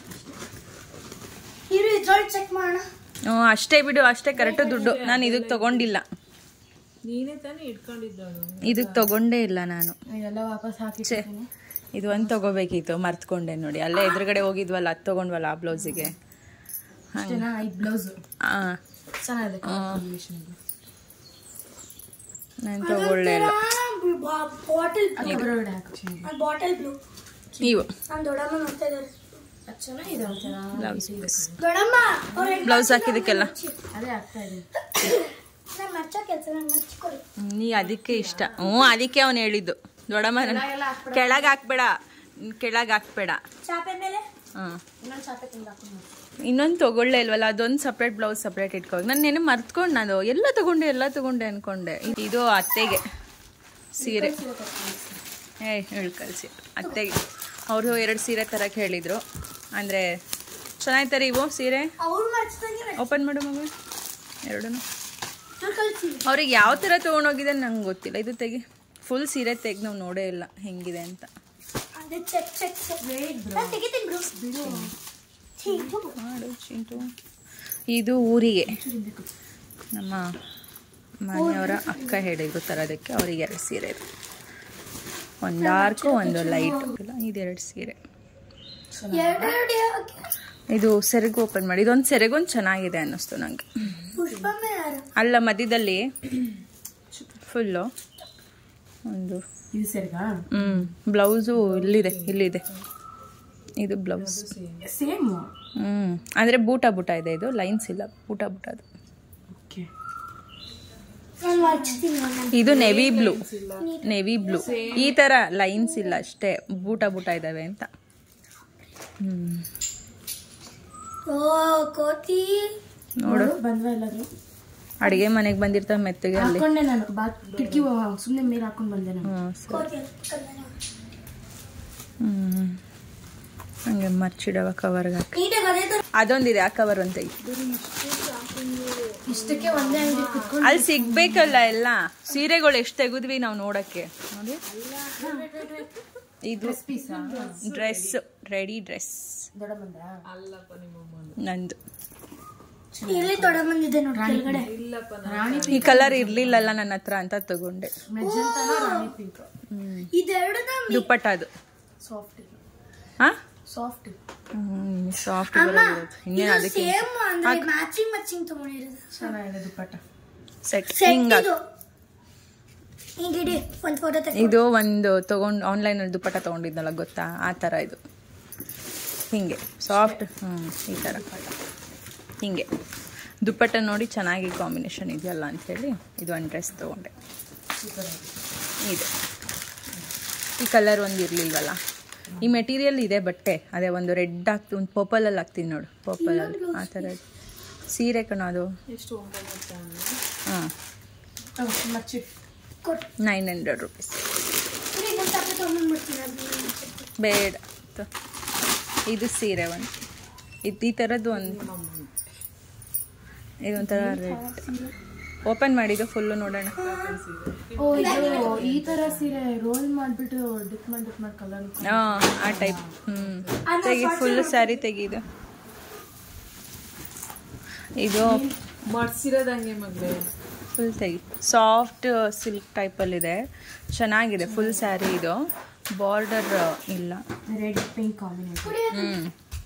ಚೆಕ್ ಮಾಡೋಣ. ಹ್ಞೂ ಅಷ್ಟೇ ಬಿಡು, ಅಷ್ಟೇ ಕರೆಕ್ಟು ದುಡ್ಡು. ನಾನು ಇದಕ್ಕೆ ತಗೊಂಡಿಲ್ಲ, ನೀನೇ ತಾನೇ ಇಟ್ಕೊಂಡಿದ್ದಳು. ಇದಕ್ಕೆ ತಗೊಂಡೇ ಇಲ್ಲ ನಾನು. ಇದೆಲ್ಲ ವಾಪಸ್ ಹಾಕಿ ಇದು ಒಂದು ತಗೋಬೇಕಿತ್ತು, ಮರ್ತ್ಕೊಂಡೆ ನೋಡಿ. ಅಲ್ಲೇ ಎದುರುಗಡೆ ಹೋಗಿದ್ವಲ್ಲ, ಅದು ತಗೊಂಡ್ವಲ್ಲ ಆ ಬ್ಲೌಸಿಗೆ. ಬ್ಲೌಸ್ ಹಾಂ ಚೆನ್ನಾಗಿದೆ, ನಾನು ತಗೊಳ್ಳೇ ಇಲ್ಲ. ಬಾಟಲ್ ಬ್ಲೂ ನೀವು ನಾನು ದೊಡ್ಡಮ್ಮ ನೋಡ್ತಾ ಇದ್ದಾರೆ. ಚೆನ್ನಾಗಿದೆ ಒಂಥರ ಬ್ಲೌಸ್ ಪೀಸ್, ದೊಡ್ಡಮ್ಮ ಬ್ಲೌಸ್ ಹಾಕಿದಕ್ಕೆಲ್ಲ ಅದೇ ಆಗ್ತಾ ಇದೆ. ನಾನು ಮಚ್ಚ ಕೆಲಸ ನಾನು ಮಚ್ಚಿಕೊಡಿ. ನೀ ಅದಕ್ಕೆ ಇಷ್ಟ. ಹ್ಞೂ ಅದಕ್ಕೆ ಅವನು ಹೇಳಿದ್ದು, ದೊಡ್ಡಮ್ಮ ಕೆಳಗೆ ಹಾಕ್ಬೇಡ, ಕೆಳಗೆ ಹಾಕ್ಬೇಡ. ಚಾಪೆ ಮೇಲೆ ಹಾಂ ಇನ್ನೊಂದು ಚಾಪೆ ತಿಂದು ಹಾಕೊಂಡು ಇನ್ನೊಂದು ತೊಗೊಳ್ಳೇ ಇಲ್ವಲ್ಲ, ಅದೊಂದು ಸಪ್ರೇಟ್ ಬ್ಲೌಸ್ ಸಪ್ರೇಟ್ ಇಟ್ಕೋ. ನಾನು ನೆನೆ ಮರ್ತ್ಕೊಂಡು ನಾನು ಎಲ್ಲ ತೊಗೊಂಡೆ ಎಲ್ಲ ತೊಗೊಂಡೆ ಅಂದ್ಕೊಂಡೆ. ಇದು ಅತ್ತೆಗೆ ಸೀರೆ, ಏ ಹೇಳಿ ಕಳಿಸಿ ಅತ್ತೆಗೆ. ಅವರು ಎರಡು ಸೀರೆ ತರಕ್ಕೆ ಹೇಳಿದರು, ಅಂದರೆ ಚೆನ್ನಾಯ್ತಾರೆ ಇವು ಸೀರೆ. ಅವ್ರು ಮಾಡ್ಸ್ದಂಗೆ ಓಪನ್ ಮಾಡು ಮಗು ಎರಡೂ. ಕಳ್ಸಿ. ಅವ್ರಿಗೆ ಯಾವ ಥರ ತೊಗೊಂಡೋಗಿದೆ ನಂಗೆ ಗೊತ್ತಿಲ್ಲ. ಇದು ತೆಗಿ, ಫುಲ್ ಸೀರೆ ತೆಗಿ, ನಾವು ನೋಡೇ ಇಲ್ಲ ಹೆಂಗಿದೆ ಅಂತ. ಅದೇ ಚೆಕ್ ಚೆಕ್ ನಾನು ತೆಗಿತೀನಿ ಬ್ರೋ. ಬಿಡು ಮಾಡು ಚಿಂಟು. ಇದು ಊರಿಗೆ ನಮ್ಮ ಮನೆಯವರ ಅಕ್ಕ ಹೇಳಿದ್ರು ತರೋದಕ್ಕೆ. ಅವ್ರಿಗೆ ಎರಡು ಸೀರೆ ಇದೆ, ಒಂದು ಡಾರ್ಕು ಒಂದು ಲೈಟ್. ಇದೆರಡು ಸೀರೆ. ಎರಡೆರಡು ಯಾಕೆ? ಇದು ಸೆರಗು ಓಪನ್ ಮಾಡಿ. ಇದೊಂದು ಸೆರಗೊಂದು ಚೆನ್ನಾಗಿದೆ ಅನ್ನಿಸ್ತು ನನಗೆ. ಪುಷ್ಪಮ್ಮೆ ಯಾರು? ಅಲ್ಲ, ಮಧ್ಯದಲ್ಲಿ ಫುಲ್ಲು ಒಂದು ಇದು ಸೆರಗಾ? ಹ್ಞೂ. ಬ್ಲೌಸು ಇಲ್ಲಿದೆ, ಇಲ್ಲಿದೆ. ಇದು ಬ್ಲೌಸ್ ಸೇಮ್. ಹ್ಞೂ, ಅಂದರೆ ಬೂಟ ಬೂಟ ಇದೆ. ಇದು ಲೈನ್ಸ್ ಇಲ್ಲ, ಬೂಟ ಬೂಟ ಅದು. ಓಕೆ. ನಾನು ಮಾಡ್ಸ್ತೀನಿ ನಾನು. ಇದು ನೆವಿ ಬ್ಲೂ, ನೆವಿ ಬ್ಲೂ. ಈ ಥರ ಲೈನ್ಸ್ ಇಲ್ಲ ಅಷ್ಟೇ, ಬೂಟ ಬೂಟ ಇದ್ದಾವೆ ಅಂತ. ಹ್ಞೂ ಓ ಕೋತಿ ನೋಡು, ಬಂದ್ವಾ ಎಲ್ಲಾದ್ರು? ಅಡುಗೆ ಮನೆಗೆ ಬಂದಿರ್ತಾವೆ ಮೆತ್ತಗೆ ಅಲ್ಲಿ. ಹಾಕೊಂಡೆ ನಾನು ಬಾ ಕಿಟಕಿ ಸುಮ್ಮನೆ ಮೇಲೆ ಹಾಕೊಂಡು ಬಂದೆ ನಾನು. ಹ್ಞೂ ಸರಿ. ಕೋತಿ ಹ್ಞೂ ಹಂಗೆ ಮರ್ಚಿಡವ ಕವರ್ಗೆ ಹಾಕಿ. ನೀಟಾಗಿ ಅದೇ ತರ ಅದೊಂದಿದೆ, ಆ ಕವರ್ ಒಂದು ತೆಗಿ. ಇಷ್ಟಕ್ಕೆ ಒಂದೇ ಅಂಗಡಿ ಕುತ್ಕೊಂಡು ಅಲ್ಲಿ ಸಿಗ್ಬೇಕಲ್ಲ ಎಲ್ಲ ಸೀರೆಗಳು. ಎಷ್ಟು ತೆಗೆದ್ವಿ ನಾವು ನೋಡಕ್ಕೆ. ನೋಡಿ, ಇದು ಡ್ರೆಸ್, ರೆಡಿ ಡ್ರೆಸ್ ದೊಡ್ಡ ಬಂದ ನಂದು. ಇಲ್ಲಿ ದೊಡ್ಡ ಬಂದಿದೆ ನೋಡಿ ಕೆಳಗಡೆ. ರಾಣಿ ಈ ಕಲರ್ ಇರ್ಲಿಲ್ಲಲ್ಲ ನನ್ನ ಹತ್ರ ಅಂತ ತಗೊಂಡೆ. ಮೆಜೆಂಟಾನ ರಾಣಿ ಪಿಂಕ್. ಇದೆರಡು ದುಪ್ಪಟ್ಟ ಅದು. ಸಾಫ್ಟ್ ಹಾ, ಸಾಫ್ಟ್. ಸಾಫ್ಟ್ ಅಮ್ಮ ಇನ್ನೇನು ಇದು ಅದಕ್ಕೆ ಸೇಮ್ ಅಂದ್ರೆ ಮ್ಯಾಚಿಂಗ್ ಮ್ಯಾಚಿಂಗ್ ತಗೊಂಡಿರೋದು. ಚೆನ್ನಾಗಿದೆ ದುಪ್ಪಟ್ಟ. ಸೆಟ್ ಸೆಟ್ ಹಿಂಗ. ಇದು ಈಗ ಇಡಿ ಒಂದು ಫೋಟೋ ತೆಗಿ. ಇದು ಒಂದು ತಗೊಂಡು ಆನ್ಲೈನಲ್ಲಿ ದುಪ್ಪಟ್ಟ ತೊಗೊಂಡಿದ್ನಲ್ಲ ಗೊತ್ತಾ, ಆ ಥರ ಇದು. ಹಿಂಗೆ ಸಾಫ್ಟ್. ಹ್ಞೂ, ಈ ಥರ ಹಿಂಗೆ ದುಪ್ಪಟ್ಟ ನೋಡಿ ಚೆನ್ನಾಗಿ ಕಾಂಬಿನೇಷನ್ ಇದೆಯಲ್ಲ ಅಂಥೇಳಿ ಇದು ಒಂದು ಡ್ರೆಸ್ ತೊಗೊಂಡೆ. ಇದು ಈ ಕಲರ್ ಒಂದು ಇರಲಿಲ್ವಲ್ಲ. ಈ ಮೆಟೀರಿಯಲ್ ಇದೆ ಬಟ್ಟೆ, ಅದೇ ಒಂದು ರೆಡ್ ಹಾಕ್ತಿ, ಒಂದು ಪರ್ಪಲಲ್ಲಿ ಹಾಕ್ತೀನಿ ನೋಡು, ಪರ್ಪಲಲ್ಲಿ ಆ ಥರ ಸೀರೆ ಕಣ ಅದು. ಹಾಂ, ಮಚ್ಚಿ ನೈನ್ ಹಂಡ್ರೆಡ್ ರುಪೀಸ್. ಇನ್ನೊಂದು ತಪ್ಪೆ ತೊಗೊಂಡ್ಬಿಡ್ತೀನಿ ಅದು. ಬೇಡ. ತ- ಇದು ಸೀರೆ ಒಂದು ಇದು ಈ ಥರದ್ದು ಒಂದು. ಇದೊಂಥರ ರೆಡ್. ಓಪನ್ ಮಾಡಿದ್ದು ಫುಲ್ಲು ನೋಡೋಣ. ಓ ಇದು ಈ ತರ ಸೀರೆ ರೋಲ್ ಮಾಡ್ಬಿಟ್ಟು ಡಿಪ್ ಮಾಡಿ ಡಿಪ್ ಮಾಡಿ ಕಲರ್. ಹಾಂ, ಆ ಟೈಪ್. ಹ್ಞೂ, ತೆಗಿ ಫುಲ್ಲು ಸ್ಯಾರಿ ತೆಗೀದು. ಇದು ಮಡ್ಸಿರೋದಂಗೆ ಮಗ್ಳೆ. ಫುಲ್ ತೆಗಿ. ಸಾಫ್ಟ್ ಸಿಲ್ಕ್ ಟೈಪಲ್ಲಿದೆ, ಚೆನ್ನಾಗಿದೆ. ಫುಲ್ ಸ್ಯಾರಿ ಇದು, ಬಾರ್ಡರ್ ಇಲ್ಲ. Red pink combination. ಹ್ಞೂ,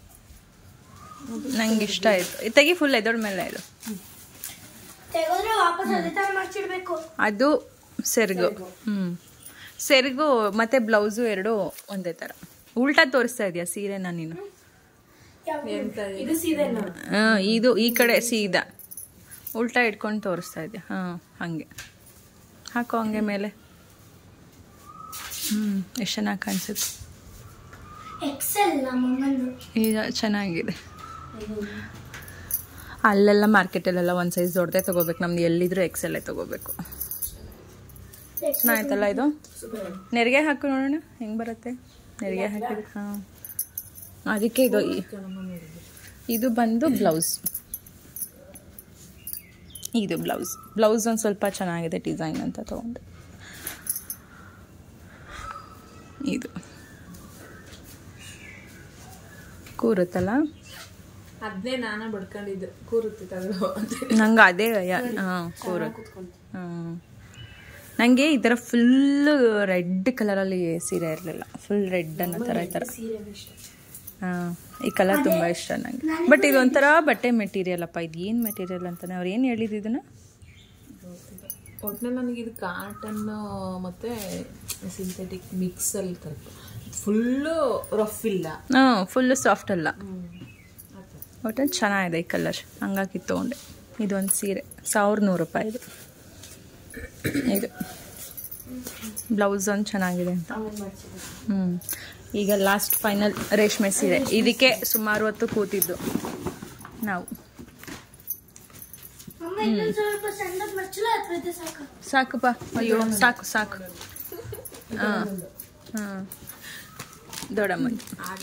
ನಂಗೆ ಇಷ್ಟ ಆಯಿತು. ತೆಗಿ ಫುಲ್ ಎದೊಳ ಮೇಲೆ ಇದು. ತೆಗೆದ್ರೆ ವಾಪಸ್ ಅದೇ ತರ ಮಾಡ್ಸಿಡ್ಬೇಕು. ಅದು ಸೆರಗು. ಹ್ಞೂ, ಸೆರಗು ಮತ್ತು ಬ್ಲೌಸು ಎರಡು ಒಂದೇ ಥರ. ಉಲ್ಟಾ ತೋರಿಸ್ತಾ ಇದೆಯಾ ಸೀರೆನ ನೀನು? ಇದು ಸೀರೆ ಹಾಂ, ಇದು ಈ ಕಡೆ ಸೀದಾ ಉಲ್ಟಾ ಇಟ್ಕೊಂಡು ತೋರಿಸ್ತಾ ಇದೆಯಾ? ಹಾಂ, ಹಾಗೆ ಹಾಕೋ, ಹಂಗೆ ಮೇಲೆ. ಹ್ಞೂ, ಎಷ್ಟು ಚೆನ್ನಾಗಿ ಕಾಣಿಸುತ್ತೆ. ಎಕ್ಸೆಲ್ ನಮ್ಮಮ್ಮಂದು. ಈಗ ಚೆನ್ನಾಗಿದೆ. ಅಲ್ಲೆಲ್ಲ ಮಾರ್ಕೆಟಲ್ಲೆಲ್ಲ ಒಂದು ಸೈಜ್ ದೊಡ್ಡದೇ ತೊಗೋಬೇಕು, ನಮ್ದು ಎಲ್ಲಿದ್ರು ಎಕ್ಸೆಲ್ಲೇ ತೊಗೋಬೇಕು. ಚೆನ್ನಾಯ್ತಲ್ಲ ಇದು? ನೆರಿಗೆ ಹಾಕು ನೋಡೋಣ ಹೆಂಗೆ ಬರುತ್ತೆ. ನೆರಿಗೆ ಹಾಕಿದ್ರೆ ಹಾಂ, ಅದಕ್ಕೆ ಇದು ಇದು ಬಂದು ಬ್ಲೌಸ್. ಇದು ಬ್ಲೌಸ್. ಬ್ಲೌಸ್ ಒಂದು ಸ್ವಲ್ಪ ಚೆನ್ನಾಗಿದೆ ಡಿಸೈನ್ ಅಂತ ತೊಗೊಂಡೆ. ಇದು ಕೂರುತ್ತಲ್ಲ, ಅದನ್ನೇ ನಾನು ಬಡ್ಕೊಂಡಿದ್ದು. ಕೂರುತ್ತೆ ತಗೋ ಅಂತ. ನಂಗೆ ಅದೇ ಹಾಂ ಕೂರುತ್ತೆ. ಹಾಂ, ನನಗೆ ಈ ಥರ ಫುಲ್ಲು ರೆಡ್ ಕಲರಲ್ಲಿ ಸೀರೆ ಇರಲಿಲ್ಲ. ಫುಲ್ ರೆಡ್ ಅನ್ನೋ ಥರ ಈ ಥರ. ಹಾಂ, ಈ ಕಲರ್ ತುಂಬ ಇಷ್ಟ ನನಗೆ. ಬಟ್ ಇದು ಒಂಥರ ಬಟ್ಟೆ ಮೆಟೀರಿಯಲ್ ಅಪ್ಪ. ಇದು ಏನು ಮೆಟೀರಿಯಲ್ ಅಂತಾನೆ ಅವ್ರು ಏನು ಹೇಳಿದ್ದು ಇದನ್ನು? ಒಟ್ಟಿನಲ್ಲಿ ನನಗೆ ಇದು ಕಾಟನ್ ಮತ್ತು ಸಿಂಥೆಟಿಕ್ ಮಿಕ್ಸಲ್ಲಿ ಕರೆಕ್ಟ್. ಫುಲ್ಲು ರಫ್ ಇಲ್ಲ. ಹಾಂ, ಫುಲ್ಲು ಸಾಫ್ಟ್ ಅಲ್ಲ. ಒಟ್ಟಲ್ಲಿ ಚೆನ್ನಾಗಿದೆ ಈ ಕಲರ್, ಹಂಗಾಗಿ ತೊಗೊಂಡೆ. ಇದೊಂದು ಸೀರೆ ಸಾವಿರದ ನೂರು ರೂಪಾಯಿ. ಇದು ಇದು ಬ್ಲೌಸ್ ಒಂದು ಚೆನ್ನಾಗಿದೆ ಅಂತ. ಹ್ಞೂ, ಈಗ ಲಾಸ್ಟ್ ಫೈನಲ್ ರೇಷ್ಮೆ ಸೀರೆ. ಇದಕ್ಕೆ ಸುಮಾರು ಹೊತ್ತು ಕೂತಿದ್ದು ನಾವು. ಅಮ್ಮ ಇನ್ನೊಂದು ಸ್ವಲ್ಪ ಸಣ್ಣದು ಮಚ್ಚಲ ಅಥವಾ ಇದು ಸಾಕು? ಸಾಕಪ್ಪ. ಅಯ್ಯೋ ಸಾಕು ಸಾಕು. ಹಾಂ ಹಾಂ, ದೊಡ್ಡಮ್ಮನ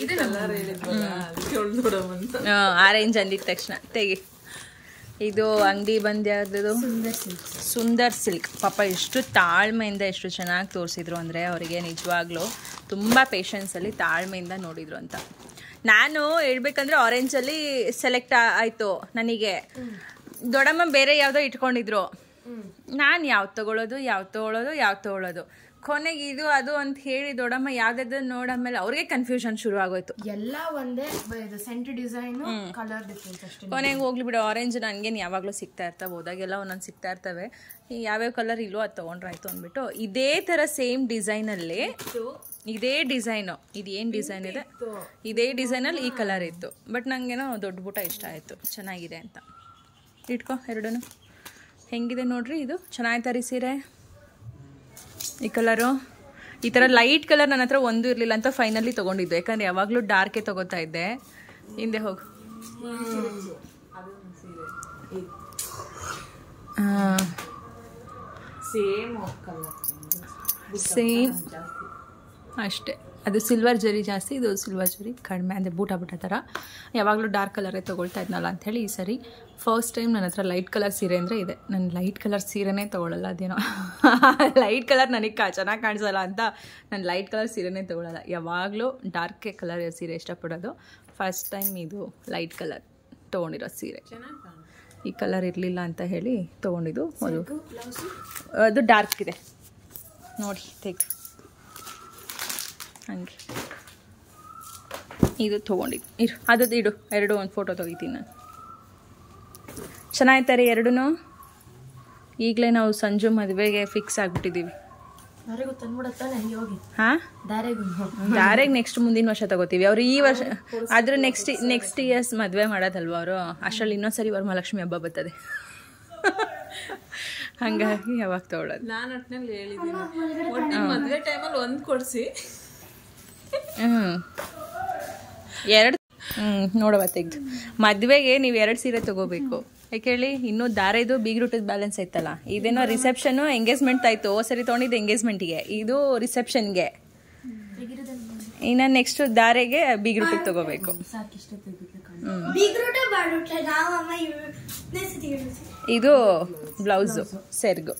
ಆರೆಂಜ್ ಅಂದಿದ ತಕ್ಷಣ ತೆಗಿ. ಇದು ಅಂಗಡಿ ಬಂದು ಯಾವ್ದು? ಸುಂದರ್ ಸಿಲ್ಕ್. ಪಾಪ ಎಷ್ಟು ತಾಳ್ಮೆಯಿಂದ ಎಷ್ಟು ಚೆನ್ನಾಗಿ ತೋರಿಸಿದ್ರು ಅಂದರೆ ಅವರಿಗೆ ನಿಜವಾಗ್ಲೂ ತುಂಬ ಪೇಷನ್ಸಲ್ಲಿ ತಾಳ್ಮೆಯಿಂದ ನೋಡಿದ್ರು ಅಂತ. ನಾನು ಹೇಳ್ಬೇಕಂದ್ರೆ ಆರೆಂಜಲ್ಲಿ ಸೆಲೆಕ್ಟ್ ಆಯಿತು ನನಗೆ. ದೊಡ್ಡಮ್ಮ ಬೇರೆ ಯಾವುದೋ ಇಟ್ಕೊಂಡಿದ್ರು. ನಾನು ಯಾವ್ದು ತೊಗೊಳ್ಳೋದು ಯಾವ್ದು ತೊಗೊಳ್ಳೋದು ಯಾವ್ದು ತೊಗೊಳ್ಳೋದು ಕೊನೆಗೆ ಇದು ಅದು ಅಂತ ಹೇಳಿ ದೊಡ್ಡಮ್ಮ ಯಾವ್ದಾದ್ರು ನೋಡಾದ್ಮೇಲೆ ಅವ್ರಿಗೆ ಕನ್ಫ್ಯೂಷನ್ ಶುರು ಆಗೋಯ್ತು. ಎಲ್ಲ ಒಂದೇ ಸೆಂಟ್ ಡಿಸೈನ್ ಕಲರ್ ಡಿಫ್ರೆನ್ಸ್ ಅಷ್ಟೇ. ಕೊನೆಗೆ ಹೋಗ್ಲಿ ಬಿಡು, ಆರೆಂಜ್ ನನಗೇನು ಯಾವಾಗಲೂ ಸಿಗ್ತಾ ಇರ್ತವೆ, ಹೋದಾಗೆಲ್ಲ ಒಂದೊಂದು ಸಿಗ್ತಾ ಇರ್ತವೆ, ಯಾವ್ಯಾವ ಕಲರ್ ಇಲ್ಲೋ ಅದು ತೊಗೊಂಡ್ರಾಯ್ತು ಅಂದ್ಬಿಟ್ಟು ಇದೇ ಥರ ಸೇಮ್ ಡಿಸೈನಲ್ಲಿ ಇದೇ ಡಿಸೈನು ಇದು ಏನು ಡಿಸೈನ್ ಇದೆ ಇದೇ ಡಿಸೈನಲ್ಲಿ ಈ ಕಲರ್ ಇತ್ತು. ಬಟ್ ನನಗೇನೋ ದೊಡ್ಡ ಬೂಟ ಇಷ್ಟ ಆಯಿತು, ಚೆನ್ನಾಗಿದೆ ಅಂತ ಇಟ್ಕೊ. ಎರಡೂ ಹೆಂಗಿದೆ ನೋಡ್ರಿ, ಇದು ಚೆನ್ನಾಯ್ತಾರಿ ಸೀರೆ. ಈ ಕಲರು ಈ ಥರ ಲೈಟ್ ಕಲರ್ ನನ್ನ ಹತ್ರ ಒಂದು ಇರಲಿಲ್ಲ ಅಂತ ಫೈನಲಿ ತೊಗೊಂಡಿದ್ದು. ಯಾಕಂದರೆ ಯಾವಾಗಲೂ ಡಾರ್ಕೇ ತೊಗೋತಾ ಇದ್ದೆ. ಹಿಂದೆ ಹೋಗು. ಸೇಮ್ ಅಷ್ಟೇ. ಅದು ಸಿಲ್ವರ್ ಜರಿ ಜಾಸ್ತಿ, ಇದು ಸಿಲ್ವರ್ ಜರಿ ಕಡಿಮೆ, ಅಂದರೆ ಬೂಟ ಬೂಟ ಥರ. ಯಾವಾಗಲೂ ಡಾರ್ಕ್ ಕಲರೇ ತೊಗೊಳ್ತಾ ಇದ್ನಲ್ಲ ಅಂಥೇಳಿ ಈ ಸರಿ ಫಸ್ಟ್ ಟೈಮ್ ನನ್ನ ಹತ್ರ ಲೈಟ್ ಕಲರ್ ಸೀರೆ ಅಂದರೆ ಇದೆ. ನಾನು ಲೈಟ್ ಕಲರ್ ಸೀರೆನೇ ತೊಗೊಳ್ಳಲ್ಲ, ಅದೇನೋ ಲೈಟ್ ಕಲರ್ ನನಗೆ ಕಾ ಚೆನ್ನಾಗಿ ಕಾಣಿಸಲ್ಲ ಅಂತ ನಾನು ಲೈಟ್ ಕಲರ್ ಸೀರೆನೇ ತೊಗೊಳ್ಳಲ್ಲ. ಯಾವಾಗಲೂ ಡಾರ್ಕ್ ಕಲರ್ ಸೀರೆ ಇಷ್ಟಪಡೋದು. ಫಸ್ಟ್ ಟೈಮ್ ಇದು ಲೈಟ್ ಕಲರ್ ತೊಗೊಂಡಿರೋ ಸೀರೆ. ಈ ಕಲರ್ ಇರಲಿಲ್ಲ ಅಂತ ಹೇಳಿ ತೊಗೊಂಡಿದ್ದು. ಅದು ಅದು ಡಾರ್ಕ್ ಇದೆ ನೋಡಿ, ತೆಗೆ ಹಂಗೆ ಇದು ತೊಗೊಂಡಿದ್ದು. ಇರು ಅದು ಇಡು, ಎರಡು ಒಂದು ಫೋಟೋ ತೆಗಿತೀನಿ ನಾನು. ಚೆನ್ನಾಯ್ತಾರೆ ಎರಡೂ. ಈಗಲೇ ನಾವು ಸಂಜು ಮದುವೆಗೆ ಫಿಕ್ಸ್ ಆಗಿಬಿಟ್ಟಿದ್ದೀವಿ. ಹಾಂ, ದಾರೆಗೆ ನೆಕ್ಸ್ಟ್ ಮುಂದಿನ ವರ್ಷ ತಗೋತೀವಿ. ಅವರು ಈ ವರ್ಷ ಆದ್ರೆ ನೆಕ್ಸ್ಟ್ ನೆಕ್ಸ್ಟ್ ಇಯರ್ಸ್ ಮದುವೆ ಮಾಡೋದಲ್ವ ಅವರು. ಅಷ್ಟರಲ್ಲಿ ಇನ್ನೊಂದ್ಸರಿ ವರಮಹಾಲಕ್ಷ್ಮಿ ಹಬ್ಬ ಬರ್ತದೆ. ಹಂಗಾಗಿ ಯಾವಾಗ ತಗೊಳ್ಳೋದು. ನಾನು ಒಟ್ಟಿನಲ್ಲಿ ಹೇಳಿದ್ದೀನಿ ಮದುವೆ ಟೈಮಲ್ಲಿ ಒಂದು ಕೊಡಿಸಿ. ಹ್ಞೂ ಎರಡು ಹ್ಞೂ ನೋಡುವ ತೆಗೆದು ಮದುವೆಗೆ ನೀವು ಎರಡು ಸೀರೆ ತೊಗೋಬೇಕು. ಯಾಕೆ ಹೇಳಿ, ಇನ್ನೂ ದಾರೆದು ಬೀಗ್ರೂಟದ ಬ್ಯಾಲೆನ್ಸ್ ಐತಲ್ಲ. ಇದೇನೋ ರಿಸೆಪ್ಷನು ಎಂಗೇಜ್ಮೆಂಟ್ ಆಯಿತು. ಓ ಸರಿ ತೊಗೊಂಡಿದ್ದು ಎಂಗೇಜ್ಮೆಂಟಿಗೆ, ಇದು ರಿಸೆಪ್ಷನ್ಗೆ. ಇನ್ನು ನೆಕ್ಸ್ಟ್ ದಾರೆಗೆ ಬೀಗ್ರೂಟಿಗೆ ತೊಗೋಬೇಕು. ಇದು ಬ್ಲೌಸು ಸೆರ್ಗು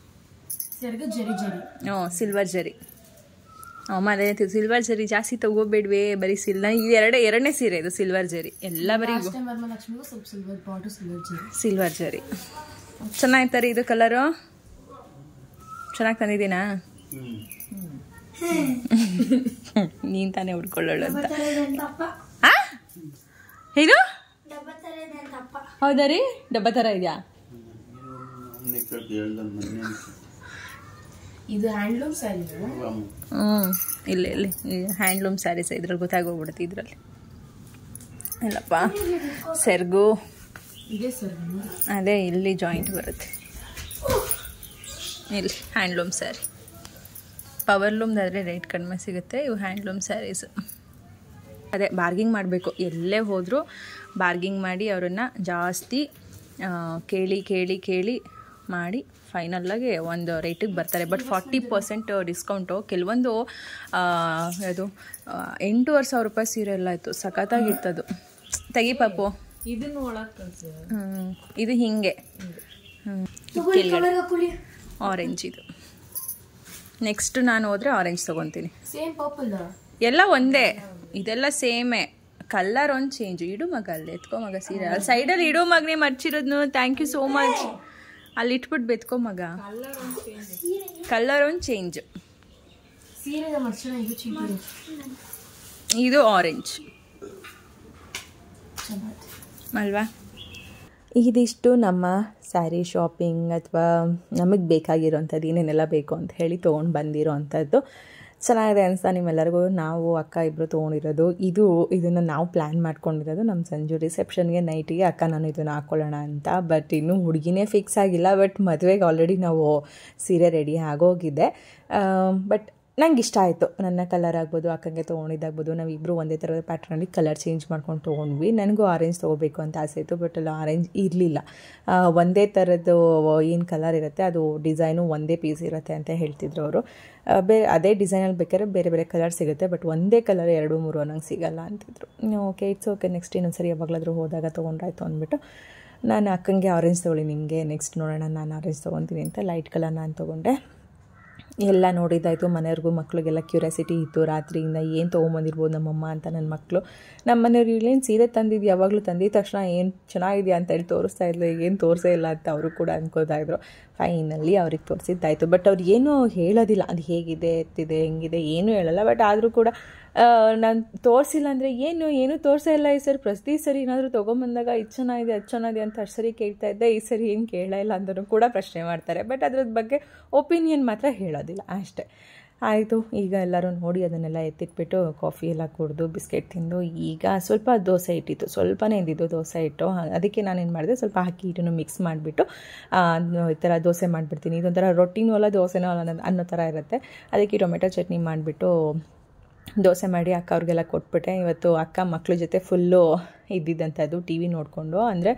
ಹ್ಞೂ ಸಿಲ್ವರ್ ಜರಿ. ಅಮ್ಮ ಅದೇ ಸಿಲ್ವರ್ ಜರಿ ಜಾಸ್ತಿ ತಗೋಬೇಡ್ವೆ, ಬರೀ ಸಿಲ್ ಇದು ಎರಡೇ ಎರಡನೇ ಸೀರೆ ಇದು ಸಿಲ್ವರ್ ಜರಿ. ಎಲ್ಲ ಬರೀ ಸಿಲ್ವರ್ ಜರಿ ಚೆನ್ನಾಯ್ತಾರೆ. ಇದು ಕಲರು ಚೆನ್ನಾಗಿ ತಂದಿದ್ದೀನಾ? ನೀನ್ ತಾನೇ ಹುಡ್ಕೊಳ್ಳೋಳು ಅಂತ. ಇದು ಹೌದಾ ರೀ, ಡಬ್ಬ ಥರ ಇದೆಯಾ? ಇದು ಹ್ಯಾಂಡ್ಲೂಮ್ ಸ್ಯಾರಿ. ಹ್ಞೂ ಇಲ್ಲ ಇಲ್ಲಿ ಹ್ಯಾಂಡ್ಲೂಮ್ ಸ್ಯಾರೀಸ್ ಇದ್ರಲ್ಲಿ ಗೊತ್ತಾಗೋಗ್ಬಿಡುತ್ತೆ. ಇದರಲ್ಲಿ ಇಲ್ಲಪ್ಪ ಸೆರ್ಗು ಅದೇ ಇಲ್ಲಿ ಜಾಯಿಂಟ್ ಬರುತ್ತೆ. ಇಲ್ಲಿ ಹ್ಯಾಂಡ್ಲೂಮ್ ಸ್ಯಾರಿ. ಪವರ್ಲೂಮ್ದಾದರೆ ರೇಟ್ ಕಡಿಮೆ ಸಿಗುತ್ತೆ. ಇವು ಹ್ಯಾಂಡ್ಲೂಮ್ ಸ್ಯಾರೀಸು. ಅದೇ ಬಾರ್ಗಿಂಗ್ ಮಾಡಬೇಕು. ಎಲ್ಲೇ ಹೋದರೂ ಬಾರ್ಗಿಂಗ್ ಮಾಡಿ ಅವರನ್ನು ಜಾಸ್ತಿ ಕೇಳಿ ಕೇಳಿ ಕೇಳಿ ಮಾಡಿ ಫೈನಲ್ಲಾಗಿ ಒಂದು ರೇಟಿಗೆ ಬರ್ತಾರೆ. But forty percent discount. ಕೆಲವೊಂದು ಅದು ಎಂಟೂವರೆ ಸಾವಿರ ರೂಪಾಯಿ ಸೀರೆ ಎಲ್ಲ ಆಯಿತು. ಸಖತ್ತಾಗಿರ್ತದು. ತೆಗಿ ಪಾಪು. ಇದನ್ನು ಒಳಗೆ ಹ್ಞೂ ಇದು ಹೀಗೆ ಆರೆಂಜ್. ಇದು ನೆಕ್ಸ್ಟ್ ನಾನು ಹೋದರೆ ಆರೆಂಜ್ ತೊಗೊತೀನಿ. ಸೇಮ್ ಪರ್ಪಲ್ ಎಲ್ಲ ಒಂದೇ, ಇದೆಲ್ಲ ಸೇಮೇ. ಕಲರ್ ಒಂದು ಚೇಂಜು. ಇಡು ಮಗ ಅಲ್ಲಿ ಎತ್ಕೊ ಮಗ ಸೀರೆ. ಅಲ್ಲಿ ಸೈಡಲ್ಲಿ ಇಡು ಮಗನೇ ಮರ್ಚಿರೋದ್ನು. Thank you so much. ಅಲ್ಲಿ ಇಟ್ಬಿಟ್ಟು ಬೆತ್ಕೊ ಮಗ. ಕಲರ್ ಒಂದು ಚೇಂಜ್. ಇದು ಆರೆಂಜ್ ಅಲ್ವಾ? ಇದಿಷ್ಟು ನಮ್ಮ ಸ್ಯಾರಿ ಶಾಪಿಂಗ್ ಅಥವಾ ನಮಗೆ ಬೇಕಾಗಿರೋಂಥದ್ದು ಏನೇನೆಲ್ಲ ಬೇಕು ಅಂತ ಹೇಳಿ ತೊಗೊಂಡು ಬಂದಿರೋ ಅಂಥದ್ದು. ಚೆನ್ನಾಗಿದೆ ಅನಿಸ್ತಾ ನಿಮ್ಮೆಲ್ಲರಿಗೂ? ನಾವು ಅಕ್ಕ ಇಬ್ಬರು ತೊಗೊಂಡಿರೋದು ಇದು. ಇದನ್ನು ನಾವು ಪ್ಲ್ಯಾನ್ ಮಾಡ್ಕೊಂಡಿರೋದು ನಮ್ಮ ಸಂಜು ರಿಸೆಪ್ಷನ್ಗೆ ನೈಟಿಗೆ ಅಕ್ಕ ನಾನು ಇದನ್ನು ಹಾಕ್ಕೊಳ್ಳೋಣ ಅಂತ. ಬಟ್ ಇನ್ನೂ ಹುಡುಗಿನೇ ಫಿಕ್ಸ್ ಆಗಿಲ್ಲ. ಬಟ್ ಮದುವೆಗೆ ಆಲ್ರೆಡಿ ನಾವು ಸೀರೆ ರೆಡಿ ಆಗೋಗಿದೆ. ಬಟ್ ನಂಗೆ ಇಷ್ಟ ಆಯಿತು. ನನ್ನ ಕಲರ್ ಆಗ್ಬೋದು, ಅಕ್ಕಂಗೆ ತೊಗೊಂಡಿದ್ದಾಗ್ಬೋದು, ನಾವಿಬ್ಬರು ಒಂದೇ ಥರದ ಪ್ಯಾಟ್ರನಲ್ಲಿ ಕಲರ್ ಚೇಂಜ್ ಮಾಡ್ಕೊಂಡು ತೊಗೊಂಡ್ವಿ. ನನಗೂ ಆರೆಂಜ್ ತೊಗೋಬೇಕು ಅಂತ ಆಸೆ ಇತ್ತು, ಬಟ್ ಅಲ್ಲಿ ಆರೆಂಜ್ ಇರಲಿಲ್ಲ. ಒಂದೇ ಥರದ್ದು ಏನು ಕಲರ್ ಇರುತ್ತೆ ಅದು ಡಿಸೈನು ಒಂದೇ ಪೀಸ್ ಇರುತ್ತೆ ಅಂತ ಹೇಳ್ತಿದ್ರು ಅವರು. ಬೇರೆ ಅದೇ ಡಿಸೈನಲ್ಲಿ ಬೇಕಾದ್ರೆ ಬೇರೆ ಬೇರೆ ಕಲರ್ ಸಿಗುತ್ತೆ, ಬಟ್ ಒಂದೇ ಕಲರ್ ಎರಡು ಮೂರು ನಂಗೆ ಸಿಗಲ್ಲ ಅಂತಿದ್ರು. ಓಕೆ, ಇಟ್ಸ್ ಓಕೆ, ನೆಕ್ಸ್ಟ್ ಇನ್ನೊಂದು ಸರಿ ಯಾವಾಗಲಾದರೂ ಹೋದಾಗ ತೊಗೊಂಡ್ರಾಯ್ತು ಅಂದ್ಬಿಟ್ಟು ನಾನು ಅಕ್ಕಂಗೆ ಆರೆಂಜ್ ತೊಗೊಳ್ಳಿ, ನಿಮಗೆ ನೆಕ್ಸ್ಟ್ ನೋಡೋಣ ನಾನು ಆರೆಂಜ್ ತೊಗೊತೀನಿ ಅಂತ ಲೈಟ್ ಕಲರ್ ನಾನು ತೊಗೊಂಡೆ. ಎಲ್ಲ ನೋಡಿದ್ದಾಯಿತು. ಮನೆಯವ್ರಿಗೂ ಮಕ್ಳಿಗೆಲ್ಲ ಕ್ಯೂರಿಯಾಸಿಟಿ ಇತ್ತು, ರಾತ್ರಿಯಿಂದ ಏನು ತೊಗೊಂಬಂದಿರ್ಬೋದು ನಮ್ಮಮ್ಮ ಅಂತ. ನನ್ನ ಮಕ್ಕಳು ನಮ್ಮ ಮನೆಯವ್ರು ಇಲ್ಲೇನು ಸೀರೆ ತಂದಿದ್ದು, ಯಾವಾಗಲೂ ತಂದಿದ್ದ ತಕ್ಷಣ ಏನು ಚೆನ್ನಾಗಿದೆಯಾ ಅಂತ ಹೇಳಿ ತೋರಿಸ್ತಾ ಇದ್ಲು, ಏನು ತೋರಿಸೇ ಇಲ್ಲ ಅಂತ ಅವರು ಕೂಡ ಅನ್ಕೋತಾಯಿದ್ರು. ಫೈನಲ್ಲಿ ಅವ್ರಿಗೆ ತೋರಿಸಿದ್ದಾಯಿತು, ಬಟ್ ಅವ್ರು ಏನೂ ಹೇಳೋದಿಲ್ಲ, ಅದು ಹೇಗಿದೆ ಎತ್ತಿದೆ ಹೆಂಗಿದೆ ಏನೂ ಹೇಳಲ್ಲ. ಬಟ್ ಆದರೂ ಕೂಡ ನಾನು ತೋರಿಸಿಲ್ಲ ಅಂದರೆ ಏನು ಏನೂ ತೋರಿಸೇ ಇಲ್ಲ ಈ ಸರಿ. ಪ್ರತಿ ಸರಿ ಏನಾದರೂ ತೊಗೊಂಬಂದಾಗ ಇದು ಚೆನ್ನಾಗಿದೆ ಅದು ಚೆನ್ನಾಗಿದೆ ಅಂತ ಅಷ್ಟು ಸರಿ ಕೇಳ್ತಾ ಇದ್ದೆ, ಈ ಸರಿ ಏನು ಕೇಳ ಇಲ್ಲ ಅಂದರೂ ಕೂಡ ಪ್ರಶ್ನೆ ಮಾಡ್ತಾರೆ, ಬಟ್ ಅದ್ರದ್ದು ಬಗ್ಗೆ ಒಪಿನಿಯನ್ ಮಾತ್ರ ಹೇಳೋದಿಲ್ಲ ಅಷ್ಟೇ. ಆಯಿತು, ಈಗ ಎಲ್ಲರೂ ನೋಡಿ ಅದನ್ನೆಲ್ಲ ಎತ್ತಿಟ್ಬಿಟ್ಟು ಕಾಫಿ ಎಲ್ಲ ಕುಡಿದು ಬಿಸ್ಕೆಟ್ ತಿಂದು ಈಗ ಸ್ವಲ್ಪ ದೋಸೆ ಇಟ್ಟಿತ್ತು, ಸ್ವಲ್ಪನೇ ಇದ್ದಿದ್ದು ದೋಸೆ ಇಟ್ಟು. ಅದಕ್ಕೆ ನಾನೇನು ಮಾಡಿದೆ, ಸ್ವಲ್ಪ ಅಕ್ಕಿ ಹಿಟ್ಟನ್ನು ಮಿಕ್ಸ್ ಮಾಡಿಬಿಟ್ಟು ಈ ಥರ ದೋಸೆ ಮಾಡಿಬಿಡ್ತೀನಿ. ಇದೊಂಥರ ರೊಟ್ಟಿನೂ ಅಲ್ಲ ದೋಸೆನೂ ಅಲ್ಲ ಅನ್ನೋ ಥರ ಇರುತ್ತೆ. ಅದಕ್ಕೆ ಟೊಮೆಟೊ ಚಟ್ನಿ ಮಾಡಿಬಿಟ್ಟು ದೋಸೆ ಮಾಡಿ ಅಕ್ಕ ಅವ್ರಿಗೆಲ್ಲ ಕೊಟ್ಬಿಟ್ಟೆ. ಇವತ್ತು ಅಕ್ಕ ಮಕ್ಕಳ ಜೊತೆ ಫುಲ್ಲು ಇದ್ದಿದ್ದಂಥದ್ದು ಟಿ ವಿ ನೋಡಿಕೊಂಡು. ಅಂದರೆ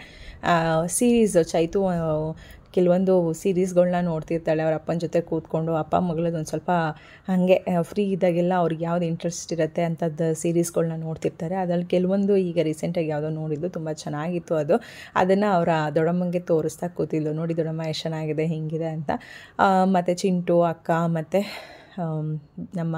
ಸೀರೀಸು ಚೈತು ಕೆಲವೊಂದು ಸೀರೀಸ್ಗಳನ್ನ ನೋಡ್ತಿರ್ತಾಳೆ ಅವ್ರ ಅಪ್ಪನ ಜೊತೆ ಕೂತ್ಕೊಂಡು. ಅಪ್ಪ ಮಗಳದೊಂದು ಸ್ವಲ್ಪ ಹಾಗೆ ಫ್ರೀ ಇದ್ದಾಗೆಲ್ಲ ಅವ್ರಿಗೆ ಯಾವ್ದು ಇಂಟ್ರೆಸ್ಟ್ ಇರುತ್ತೆ ಅಂಥದ್ದು ಸೀರೀಸ್ಗಳನ್ನ ನೋಡ್ತಿರ್ತಾರೆ. ಅದರಲ್ಲಿ ಕೆಲವೊಂದು ಈಗ ರೀಸೆಂಟಾಗಿ ಯಾವುದೋ ನೋಡಿದ್ದು ತುಂಬ ಚೆನ್ನಾಗಿತ್ತು. ಅದು ಅದನ್ನು ಅವರ ದೊಡ್ಡಮ್ಮಂಗೆ ತೋರಿಸ್ತಾ ಕೂತಿದ್ಲು, ನೋಡಿ ದೊಡ್ಡಮ್ಮ ಎಷ್ಟು ಚೆನ್ನಾಗಿದೆ ಹಿಂಗಿದೆ ಅಂತ. ಮತ್ತು ಚಿಂಟು ಅಕ್ಕ ಮತ್ತು ನಮ್ಮ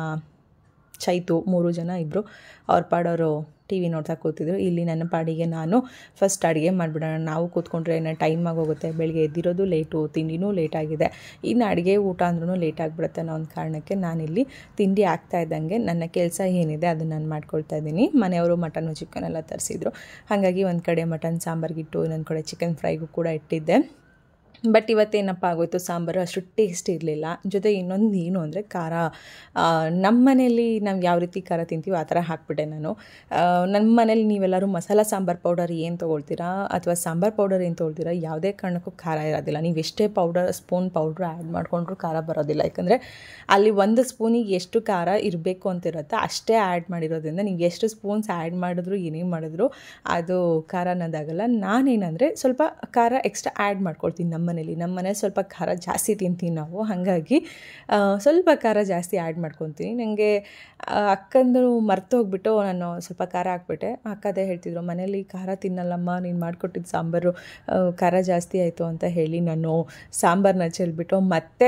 ಚೈತು ಮೂರು ಜನ ಇಬ್ಬರು ಅವ್ರ ಪಾಡೋರು ಟಿ ವಿ ನೋಡ್ತಾ ಕೂತಿದ್ರು. ಇಲ್ಲಿ ನನ್ನ ಪಾಡಿಗೆ ನಾನು ಫಸ್ಟ್ ಅಡುಗೆ ಮಾಡಿಬಿಡೋಣ, ನಾವು ಕೂತ್ಕೊಂಡ್ರೆ ಏನೋ ಟೈಮ್ ಆಗೋಗುತ್ತೆ, ಬೆಳಗ್ಗೆ ಎದ್ದಿರೋದು ಲೇಟು, ತಿಂಡಿನೂ ಲೇಟಾಗಿದೆ, ಇನ್ನು ಅಡುಗೆ ಊಟ ಅಂದ್ರೂ ಲೇಟ್ ಆಗಿಬಿಡುತ್ತೆ ಅನ್ನೋ ಒಂದು ಕಾರಣಕ್ಕೆ ನಾನಿಲ್ಲಿ ತಿಂಡಿ ಆಗ್ತಾ ಇದ್ದಂಗೆ ನನ್ನ ಕೆಲಸ ಏನಿದೆ ಅದನ್ನು ನಾನು ಮಾಡ್ಕೊಳ್ತಾ ಇದ್ದೀನಿ. ಮನೆಯವರು ಮಟನ್ನು ಚಿಕನ್ ಎಲ್ಲ ತರಿಸಿದ್ರು, ಹಾಗಾಗಿ ಒಂದು ಕಡೆ ಮಟನ್ ಸಾಂಬಾರ್ಗಿಟ್ಟು ಇನ್ನೊಂದು ಕಡೆ ಚಿಕನ್ ಫ್ರೈಗೂ ಕೂಡ ಇಟ್ಟಿದ್ದೆ. ಬಟ್ ಇವತ್ತೇನಪ್ಪ ಆಗೋಯ್ತು, ಸಾಂಬಾರು ಅಷ್ಟು ಟೇಸ್ಟ್ ಇರಲಿಲ್ಲ. ಜೊತೆ ಇನ್ನೊಂದು ಏನು ಅಂದರೆ ಖಾರ, ನಮ್ಮ ಮನೇಲಿ ನಾವು ಯಾವ ರೀತಿ ಖಾರ ತಿಂತೀವೋ ಆ ಥರ ಹಾಕ್ಬಿಟ್ಟೆ ನಾನು. ನಮ್ಮ ಮನೇಲಿ ನೀವೆಲ್ಲರೂ ಮಸಾಲ ಸಾಂಬಾರು ಪೌಡರ್ ಏನು ತೊಗೊಳ್ತೀರಾ ಅಥವಾ ಸಾಂಬಾರು ಪೌಡರ್ ಏನು ತೊಗೊಳ್ತೀರಾ, ಯಾವುದೇ ಕಾರಣಕ್ಕೂ ಖಾರ ಇರೋದಿಲ್ಲ. ನೀವು ಎಷ್ಟೇ ಪೌಡರ್ ಸ್ಪೂನ್ ಪೌಡ್ರ್ ಆ್ಯಡ್ ಮಾಡಿಕೊಂಡ್ರೂ ಖಾರ ಬರೋದಿಲ್ಲ. ಯಾಕಂದರೆ ಅಲ್ಲಿ ಒಂದು ಸ್ಪೂನಿಗೆ ಎಷ್ಟು ಖಾರ ಇರಬೇಕು ಅಂತಿರುತ್ತೆ ಅಷ್ಟೇ ಆ್ಯಡ್ ಮಾಡಿರೋದ್ರಿಂದ ನೀವು ಎಷ್ಟು ಸ್ಪೂನ್ಸ್ ಆ್ಯಡ್ ಮಾಡಿದ್ರು ಏನೇ ಮಾಡಿದ್ರು ಅದು ಖಾರ ಅನ್ನೋದಾಗಲ್ಲ. ನಾನೇನಂದರೆ ಸ್ವಲ್ಪ ಖಾರ ಎಕ್ಸ್ಟ್ರಾ ಆ್ಯಡ್ ಮಾಡ್ಕೊಳ್ತೀನಿ. ನಮ್ಮ ಮನೇಲಿ ನಮ್ಮ ಮನೇಲಿ ಸ್ವಲ್ಪ ಖಾರ ಜಾಸ್ತಿ ತಿಂತೀವಿ ನಾವು, ಹಾಗಾಗಿ ಸ್ವಲ್ಪ ಖಾರ ಜಾಸ್ತಿ ಆ್ಯಡ್ ಮಾಡ್ಕೊತೀನಿ. ನನಗೆ ಅಕ್ಕಂದು ಮರ್ತು ಹೋಗ್ಬಿಟ್ಟು ನಾನು ಸ್ವಲ್ಪ ಖಾರ ಹಾಕ್ಬಿಟ್ಟೆ. ಅಕ್ಕದೇ ಹೇಳ್ತಿದ್ರು, ಮನೇಲಿ ಖಾರ ತಿನ್ನಲ್ಲಮ್ಮ, ನೀನು ಮಾಡಿಕೊಟ್ಟಿದ್ದು ಸಾಂಬಾರು ಖಾರ ಜಾಸ್ತಿ ಆಯಿತು ಅಂತ ಹೇಳಿ ನಾನು ಸಾಂಬಾರನ್ನ ಚೆಲ್ಬಿಟ್ಟು ಮತ್ತೆ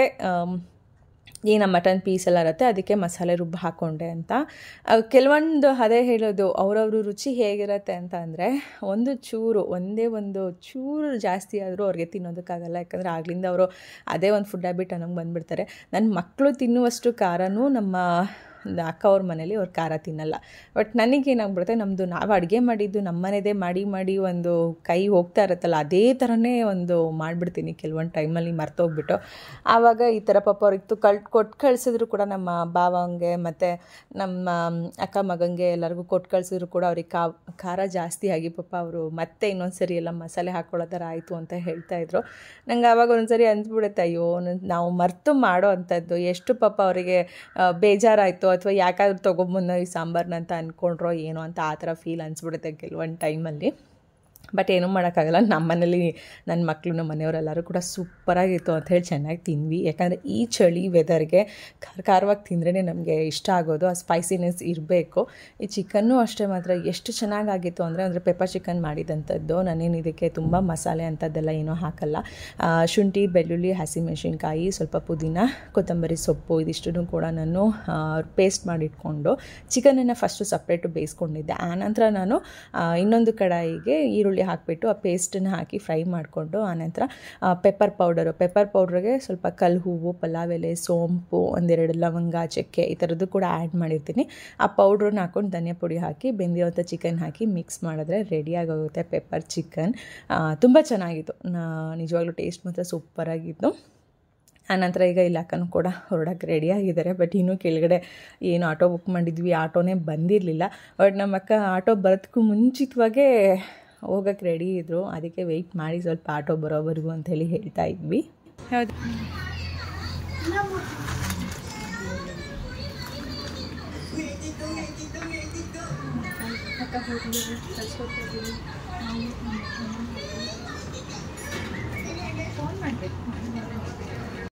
ಏನು ಮಟನ್ ಪೀಸ್ ಎಲ್ಲ ಇರುತ್ತೆ ಅದಕ್ಕೆ ಮಸಾಲೆ ರುಬ್ಬ ಹಾಕ್ಕೊಂಡೆ ಅಂತ. ಕೆಲವೊಂದು ಅದೇ ಹೇಳೋದು ಅವ್ರವ್ರ ರುಚಿ ಹೇಗಿರುತ್ತೆ ಅಂತ ಅಂದರೆ, ಒಂದು ಚೂರು ಒಂದೇ ಒಂದು ಚೂರು ಜಾಸ್ತಿ ಆದರೂ ಅವ್ರಿಗೆ ತಿನ್ನೋದಕ್ಕಾಗಲ್ಲ. ಯಾಕಂದರೆ ಆಗ್ಲಿಂದ ಅವರು ಅದೇ ಒಂದು ಫುಡ್ ಹ್ಯಾಬಿಟ್ ಅನ್ನೋಂಗೆ ಬಂದುಬಿಡ್ತಾರೆ. ನನ್ನ ಮಕ್ಕಳು ತಿನ್ನುವಷ್ಟು ಖಾರನೂ ನಮ್ಮ ಅಕ್ಕ ಅವ್ರ ಮನೇಲಿ ಅವ್ರು ಖಾರ ತಿನ್ನಲ್ಲ. ಬಟ್ ನನಗೇನಾಗ್ಬಿಡುತ್ತೆ, ನಮ್ಮದು ನಾವು ಅಡುಗೆ ಮಾಡಿದ್ದು ನಮ್ಮ ಮನೆಯದೇ ಮಾಡಿ ಮಾಡಿ ಒಂದು ಕೈ ಹೋಗ್ತಾ ಇರುತ್ತಲ್ಲ ಅದೇ ಥರನೇ ಒಂದು ಮಾಡಿಬಿಡ್ತೀನಿ ಕೆಲವೊಂದು ಟೈಮಲ್ಲಿ ಮರ್ತೋಗ್ಬಿಟ್ಟು. ಆವಾಗ ಈ ಥರ ಪಾಪ ಅವ್ರಿಗೆ ಕಳ್ ಕೊಟ್ಟು ಕಳಿಸಿದ್ರು ಕೂಡ ನಮ್ಮ ಭಾವಂಗೆ ಮತ್ತು ನಮ್ಮ ಅಕ್ಕ ಮಗಂಗೆ ಎಲ್ಲರಿಗೂ ಕೊಟ್ಟು ಕಳಿಸಿದ್ರು ಕೂಡ ಅವ್ರಿಗೆ ಕಾ ಖಾರ ಜಾಸ್ತಿ ಆಗಿ ಪಾಪ ಅವರು ಮತ್ತೆ ಇನ್ನೊಂದು ಸರಿ ಎಲ್ಲ ಮಸಾಲೆ ಹಾಕ್ಕೊಳ್ಳೋ ಥರ ಆಯಿತು ಅಂತ ಹೇಳ್ತಾಯಿದ್ರು. ನಂಗೆ ಆವಾಗ ಒಂದ್ಸರಿ ಅಂದ್ಬಿಡುತ್ತೆ, ಅಯ್ಯೋ ನಾವು ಮರ್ತು ಮಾಡೋ ಅಂಥದ್ದು ಎಷ್ಟು ಪಾಪ ಅವರಿಗೆ ಬೇಜಾರಾಯಿತು ಅಥವಾ ಯಾಕಾದ್ರೂ ತೊಗೊಂಬಂದು ಈ ಸಾಂಬಾರನ್ನ ಅಂತ ಅಂದ್ಕೊಂಡ್ರೋ ಏನೋ ಅಂತ ಆ ಥರ ಫೀಲ್ ಅನಿಸ್ಬಿಡುತ್ತೆ ಕೆಲವೊಂದು ಟೈಮಲ್ಲಿ. ಬಟ್ ಏನೂ ಮಾಡೋಕ್ಕಾಗಲ್ಲ. ನಮ್ಮ ಮನೇಲಿ ನನ್ನ ಮಕ್ಕಳು ನಮ್ಮ ಮನೆಯವರೆಲ್ಲರೂ ಕೂಡ ಸೂಪರಾಗಿತ್ತು ಅಂತ ಹೇಳಿ ಚೆನ್ನಾಗಿ ತಿಂದ್ವಿ. ಯಾಕಂದರೆ ಈ ಚಳಿ ವೆದರ್ಗೆ ಖಾರ ಖಾರವಾಗಿ ತಿಂದ್ರೇ ನಮಗೆ ಇಷ್ಟ ಆಗೋದು, ಆ ಸ್ಪೈಸಿನೆಸ್ ಇರಬೇಕು. ಈ ಚಿಕನ್ನು ಅಷ್ಟೇ ಮಾತ್ರ ಎಷ್ಟು ಚೆನ್ನಾಗಾಗಿತ್ತು ಅಂದರೆ ಅಂದರೆ ಪೆಪ್ಪರ್ ಚಿಕನ್ ಮಾಡಿದಂಥದ್ದು. ನಾನೇನು ಇದಕ್ಕೆ ತುಂಬ ಮಸಾಲೆ ಅಂಥದ್ದೆಲ್ಲ ಏನೂ ಹಾಕಲ್ಲ. ಶುಂಠಿ, ಬೆಳ್ಳುಳ್ಳಿ, ಹಸಿಮೆಣಸಿನ್ಕಾಯಿ, ಸ್ವಲ್ಪ ಪುದೀನ, ಕೊತ್ತಂಬರಿ ಸೊಪ್ಪು ಇದಿಷ್ಟನ್ನು ಕೂಡ ನಾನು ಪೇಸ್ಟ್ ಮಾಡಿಟ್ಕೊಂಡು ಚಿಕನನ್ನು ಫಸ್ಟು ಸಪ್ರೇಟು ಬೇಯಿಸ್ಕೊಂಡಿದ್ದೆ. ಆನಂತರ ನಾನು ಇನ್ನೊಂದು ಕಡಾಯಿಗೆ ಈರುಳ್ಳಿ ಹಾಕಿಬಿಟ್ಟು ಆ ಪೇಸ್ಟನ್ನು ಹಾಕಿ ಫ್ರೈ ಮಾಡಿಕೊಂಡು ಆನಂತರ ಪೆಪ್ಪರ್ ಪೌಡರು ಪೆಪ್ಪರ್ ಪೌಡ್ರಿಗೆ ಸ್ವಲ್ಪ ಕಲ್ಲು ಹೂವು, ಪಲಾವ್ ಎಲೆ, ಸೋಂಪು, ಒಂದೆರಡು ಲವಂಗ, ಚಕ್ಕೆ ಈ ಥರದ್ದು ಕೂಡ ಆ್ಯಡ್ ಮಾಡಿರ್ತೀನಿ. ಆ ಪೌಡ್ರನ್ನ ಹಾಕ್ಕೊಂಡು ಧನಿಯಾ ಪುಡಿ ಹಾಕಿ ಬೆಂದಿರೋಂಥ ಚಿಕನ್ ಹಾಕಿ ಮಿಕ್ಸ್ ಮಾಡಿದ್ರೆ ರೆಡಿಯಾಗೋಗುತ್ತೆ ಪೆಪ್ಪರ್ ಚಿಕನ್. ತುಂಬ ಚೆನ್ನಾಗಿತ್ತು, ನಿಜವಾಗ್ಲೂ ಟೇಸ್ಟ್ ಮಾತ್ರ ಸೂಪರಾಗಿತ್ತು. ಆನಂತರ ಈಗ ಇಲ್ಲಿ ಅಕ್ಕನೂ ಕೂಡ ಹೊರಡೋಕ್ಕೆ ರೆಡಿಯಾಗಿದ್ದಾರೆ. ಬಟ್ ಇನ್ನೂ ಕೆಳಗಡೆ ಏನು ಆಟೋ ಬುಕ್ ಮಾಡಿದ್ವಿ, ಆಟೋನೇ ಬಂದಿರಲಿಲ್ಲ. ಬಟ್ ನಮ್ಮ ಅಕ್ಕ ಆಟೋ ಬರೋದಕ್ಕೂ ಮುಂಚಿತವಾಗೇ ಹೋಗೋಕ್ಕೆ ರೆಡಿ ಇದ್ದರು. ಅದಕ್ಕೆ ವೆಯ್ಟ್ ಮಾಡಿ ಸ್ವಲ್ಪ ಆಟೋ ಬರೋವರೆಗೂ ಅಂಥೇಳಿ ಹೇಳ್ತಾ ಇದ್ವಿ. ಹೌದು ಅಕ್ಕ ಹೋಗಿದ್ದೀವಿ ಕಳ್ಸ್ಕೊಡ್ತಿದ್ದೀವಿ. ಫೋನ್ ಮಾಡಬೇಕು.